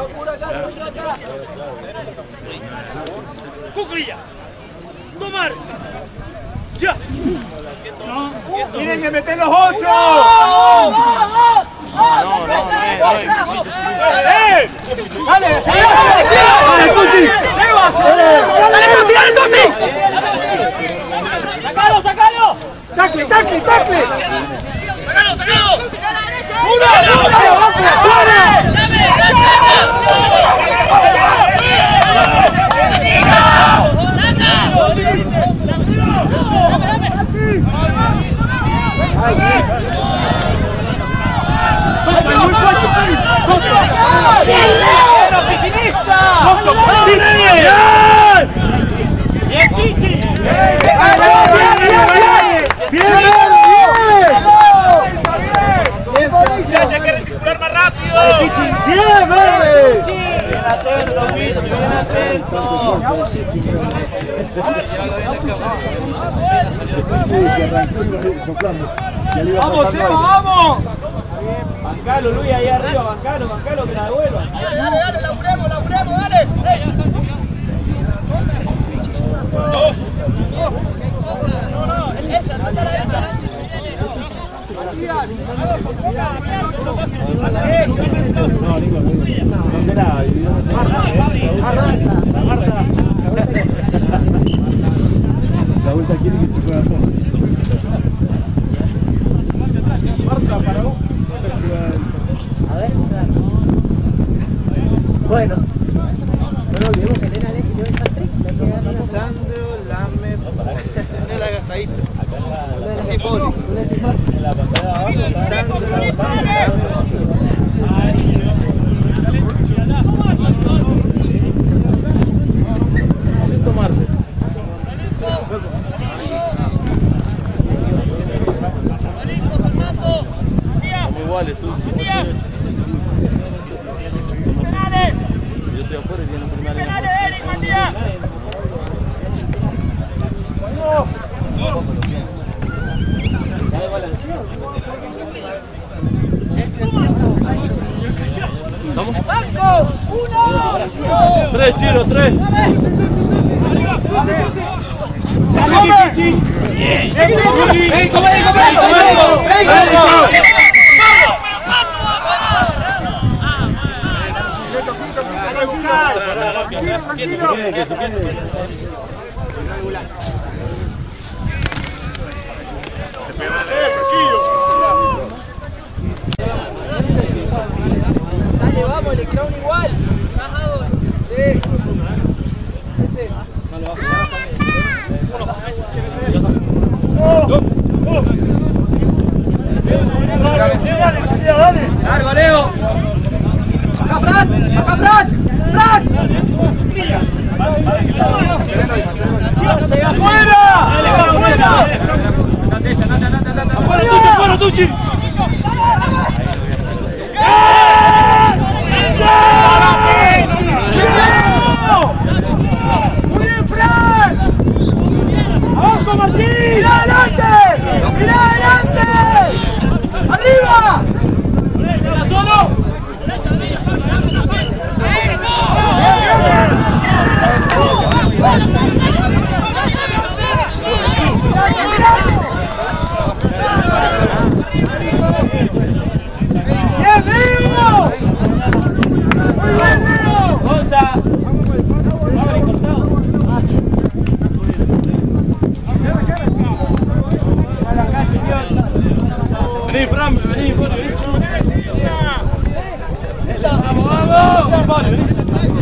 Cuclillas. Tomarse. Ya. Tienen que meter los ocho. No, no, no, no, ¡Eh! ¡Dale! ¡Dale, Tuti! ¡Seba! ¡Dale, Tuti! ¡Dale, Tuti! ¡Sacalo, sacalo! ¡Tacle, tacle, tacle! ¡Sacalo, sacalo! ¡Una! ¡Una! ¡Fuera! ¡Bien, Leo! ¡Oficinista! ¡Bien, Pichi! ¡Bien, bien, bien! Muchachos, hay que recircular más rápido. ¡Bien, verde! Bien atento, Pichi, bien atento. ¡Vamos, Seba, vamos! Bancalo, Luis, ahí arriba, bancalo, bancalo, que la devuelva. Dale, dale, dale, laburemos, laburemos, dale. Dos. No, no, ella, no se la echa. No será. La vuelta quiere que se pueda hacer. Bueno. No olvidemos que Elena Alessi lleva el hat-trick. Sandro Lame. No la hagas ahí. Sí, pobre. En la pantalla de abajo. Sandro Lame. Tomarse. Son iguales, tú. Yo estoy afuera y vienen Dale, Eric, Matías. ¿Vamos? ¡Banco! ¡Uno! Tres, Chiro, tres. Dale, vamos, le queda un igual. Sí. ¡Largo, Leo! ¡Acá, Fran! ¡Acá, Fran! ¡Fran! ¡Afuera! ¡Afuera! ¡Afuera, Tucci! ¡Muy bien, Fran! ¡Abajo, Martín! ¡Mirá adelante! ¡Mirá adelante! ¡Arriba! ¡Solo! ¡Bien, Leo! ¡Muy bien, Leo! ¡Gonza! Vení, Fran, vení, vení, vení. ¡Vamos, vamos! Vale, vení.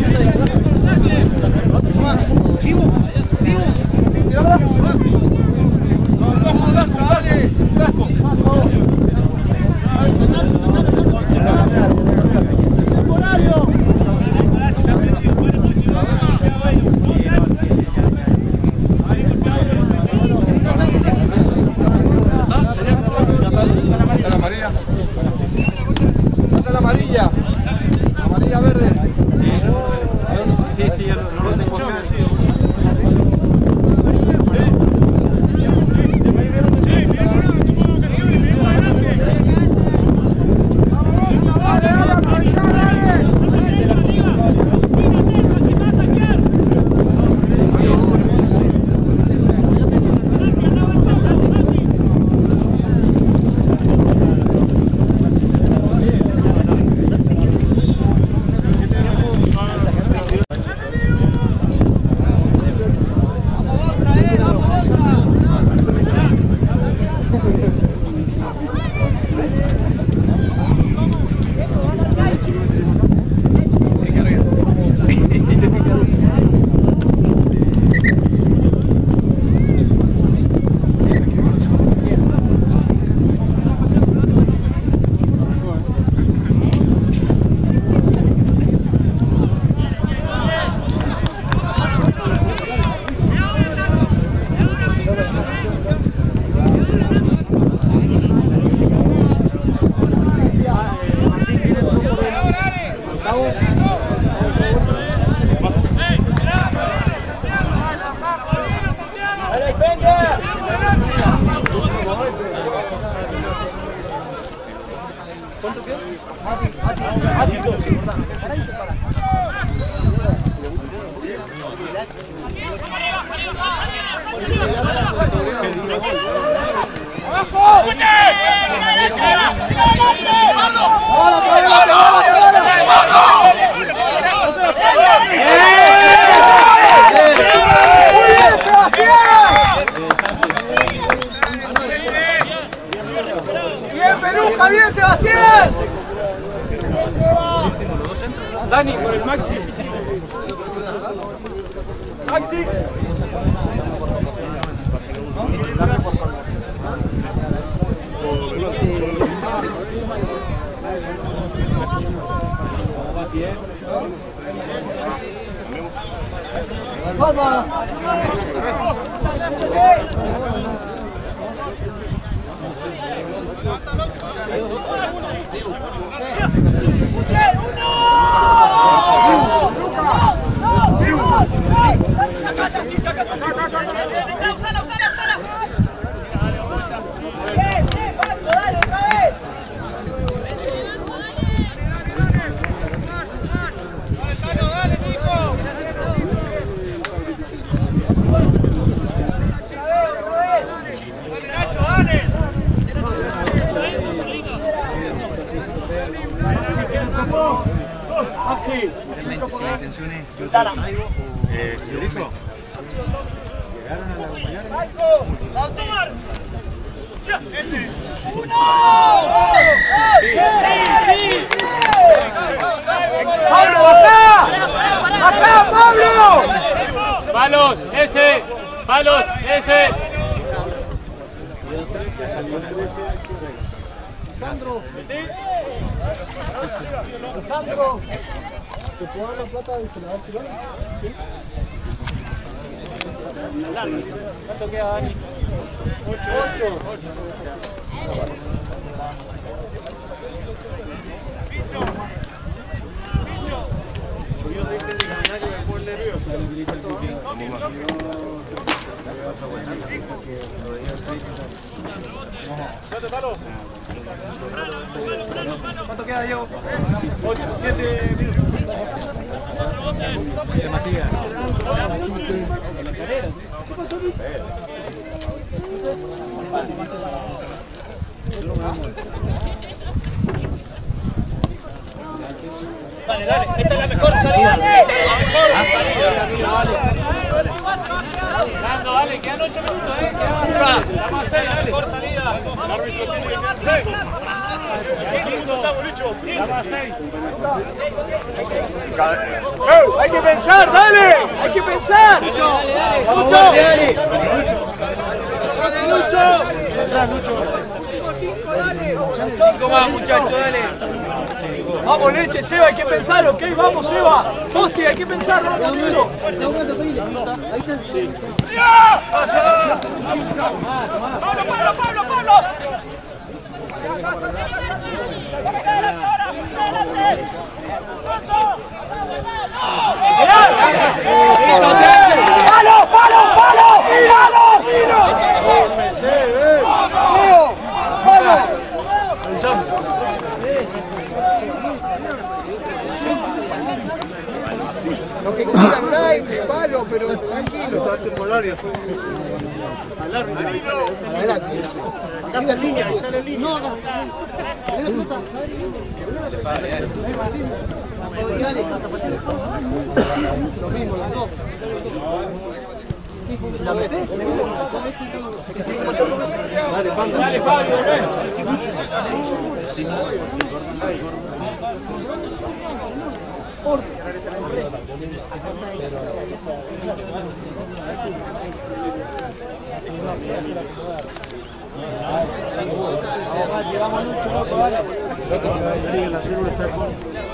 ¡Bien, Peruja! ¡Bien, Sebastián! Dani, por el Maxi. Maxi. ¡Vamos! ¡Uno! Ventana. Eh, Federico. ¡Pablo, acá! ¡Acá, Pablo! Palos, ese. Palos, ese. Sandro. Sandro. ¿Te puedo dar la plata de que la va a tirar? ¿Sí? ¿Cuánto queda, Dani? Ocho, ocho. ¿Cuánto queda, Diego? ocho, siete minutos. De Matías. Dale, dale, esta es la mejor salida. Esta es la mejor salida. Dando, dale, quedan ocho minutos, eh. Quedan más seis, dale. Mejor salida. El árbitro tiene que quedar seis. ¿Qué minutos estamos, Lucho? Más seis. ¡Hay que pensar, dale! ¡Hay que pensar! Lucho. Dale. Lucho. Lucho. Cinco más, muchachos, dale. Vamos, leche, Seba, hay que pensar, ok, vamos, Seba. Tosti, hay que pensar, vamos, Seba. Pablo, Pablo, Pablo, Pablo. ¡Palo, palo, palo! ¡Palo! ¡Tiro! ¡Palo! Lo que quieran naipes, palo, pero tranquilo. Está temporario. Adelante. Sigue en línea, sale en línea. No hagas. ¿Le das plata? Lo mismo, los dos. ¿La metés? Dale, Pablo. Dale, Pablo, ven. Llegamos mucho, loco, dale. La célula está con...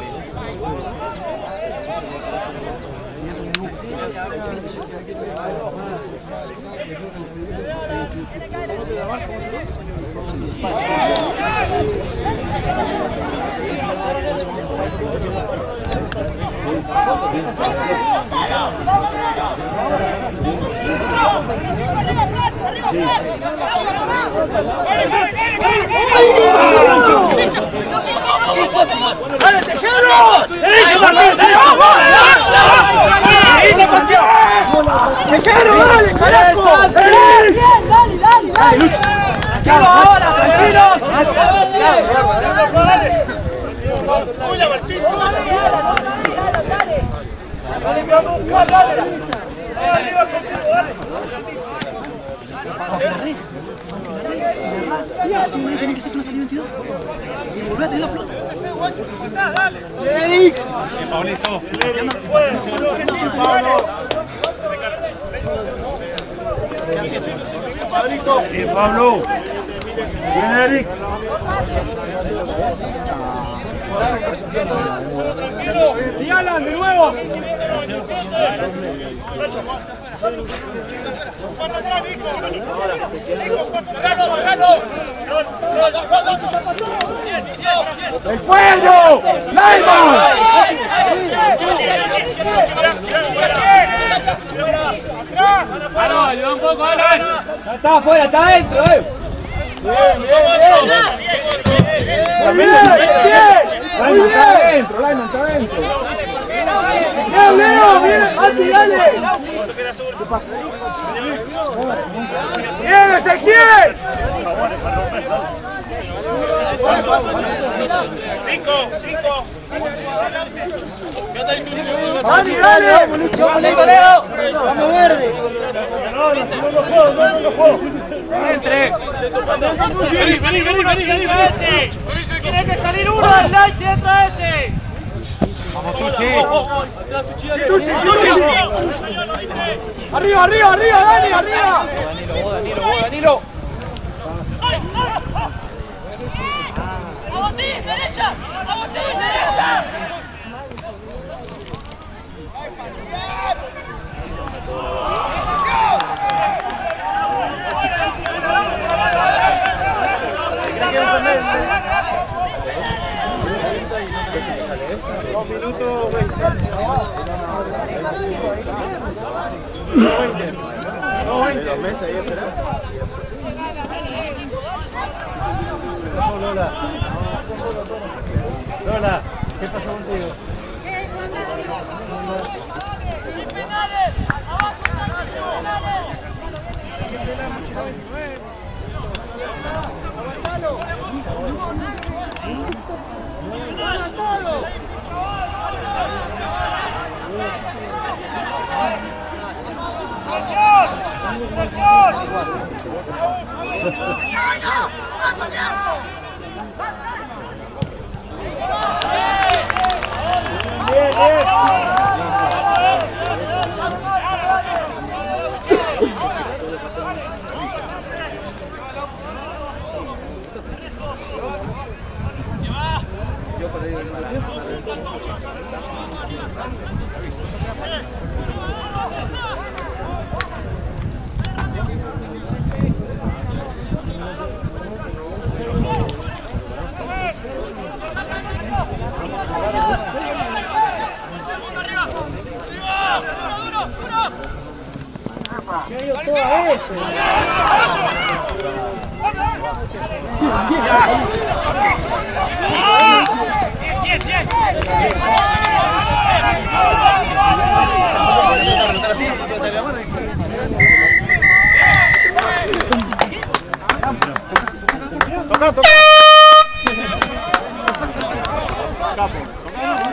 ¡Dale, Tejero! ¡Tejero, dale, carajo! Bien, dale, dale, dale. ¡Tejero ahora, tranquilos! ¡Uy, Marcito! ¡Dale, mi amor, dale! ¡Ahí arriba contigo, dale! Tiene que ser que no salió veintidós. Y volver a tener la pelota. ¡Eric! Pablito. Pablito. Bien, Pablo. Bien, Eric. Y Alan, de nuevo. ¡El cuello! ¡Laima! Pablo, ayuda un poco, Alan. Está afuera, está adentro, eh. Bien, bien, bien. Muy bien, bien. Muy bien. Está adentro, Laima está adentro. Bien, Leo, bien, Mati, dale. Bien, Ezequiel. Cinco, cinco. Dani, dale. Vamos verde. No, no, no lo puedo, no lo puedo. Entre. Vení, vení, vení, vení, vení. Tiene que salir uno del Leche dentro de ese. Vamos, Tucci. Tucci, Tucci. Arriba, arriba, arriba, Dani, arriba. Danilo, vos, Danilo, vos, Danilo. ¡Agotín, derecha! ¡Agotín, derecha! Dos minutos veinte. No veinte. Meses ahí esperando. Lola. Lola, ¿qué pasó contigo? ¡Penales! ¡Abajo están los penales! Bien, bien. ¡Bien, bien! Toca, toca. Capo.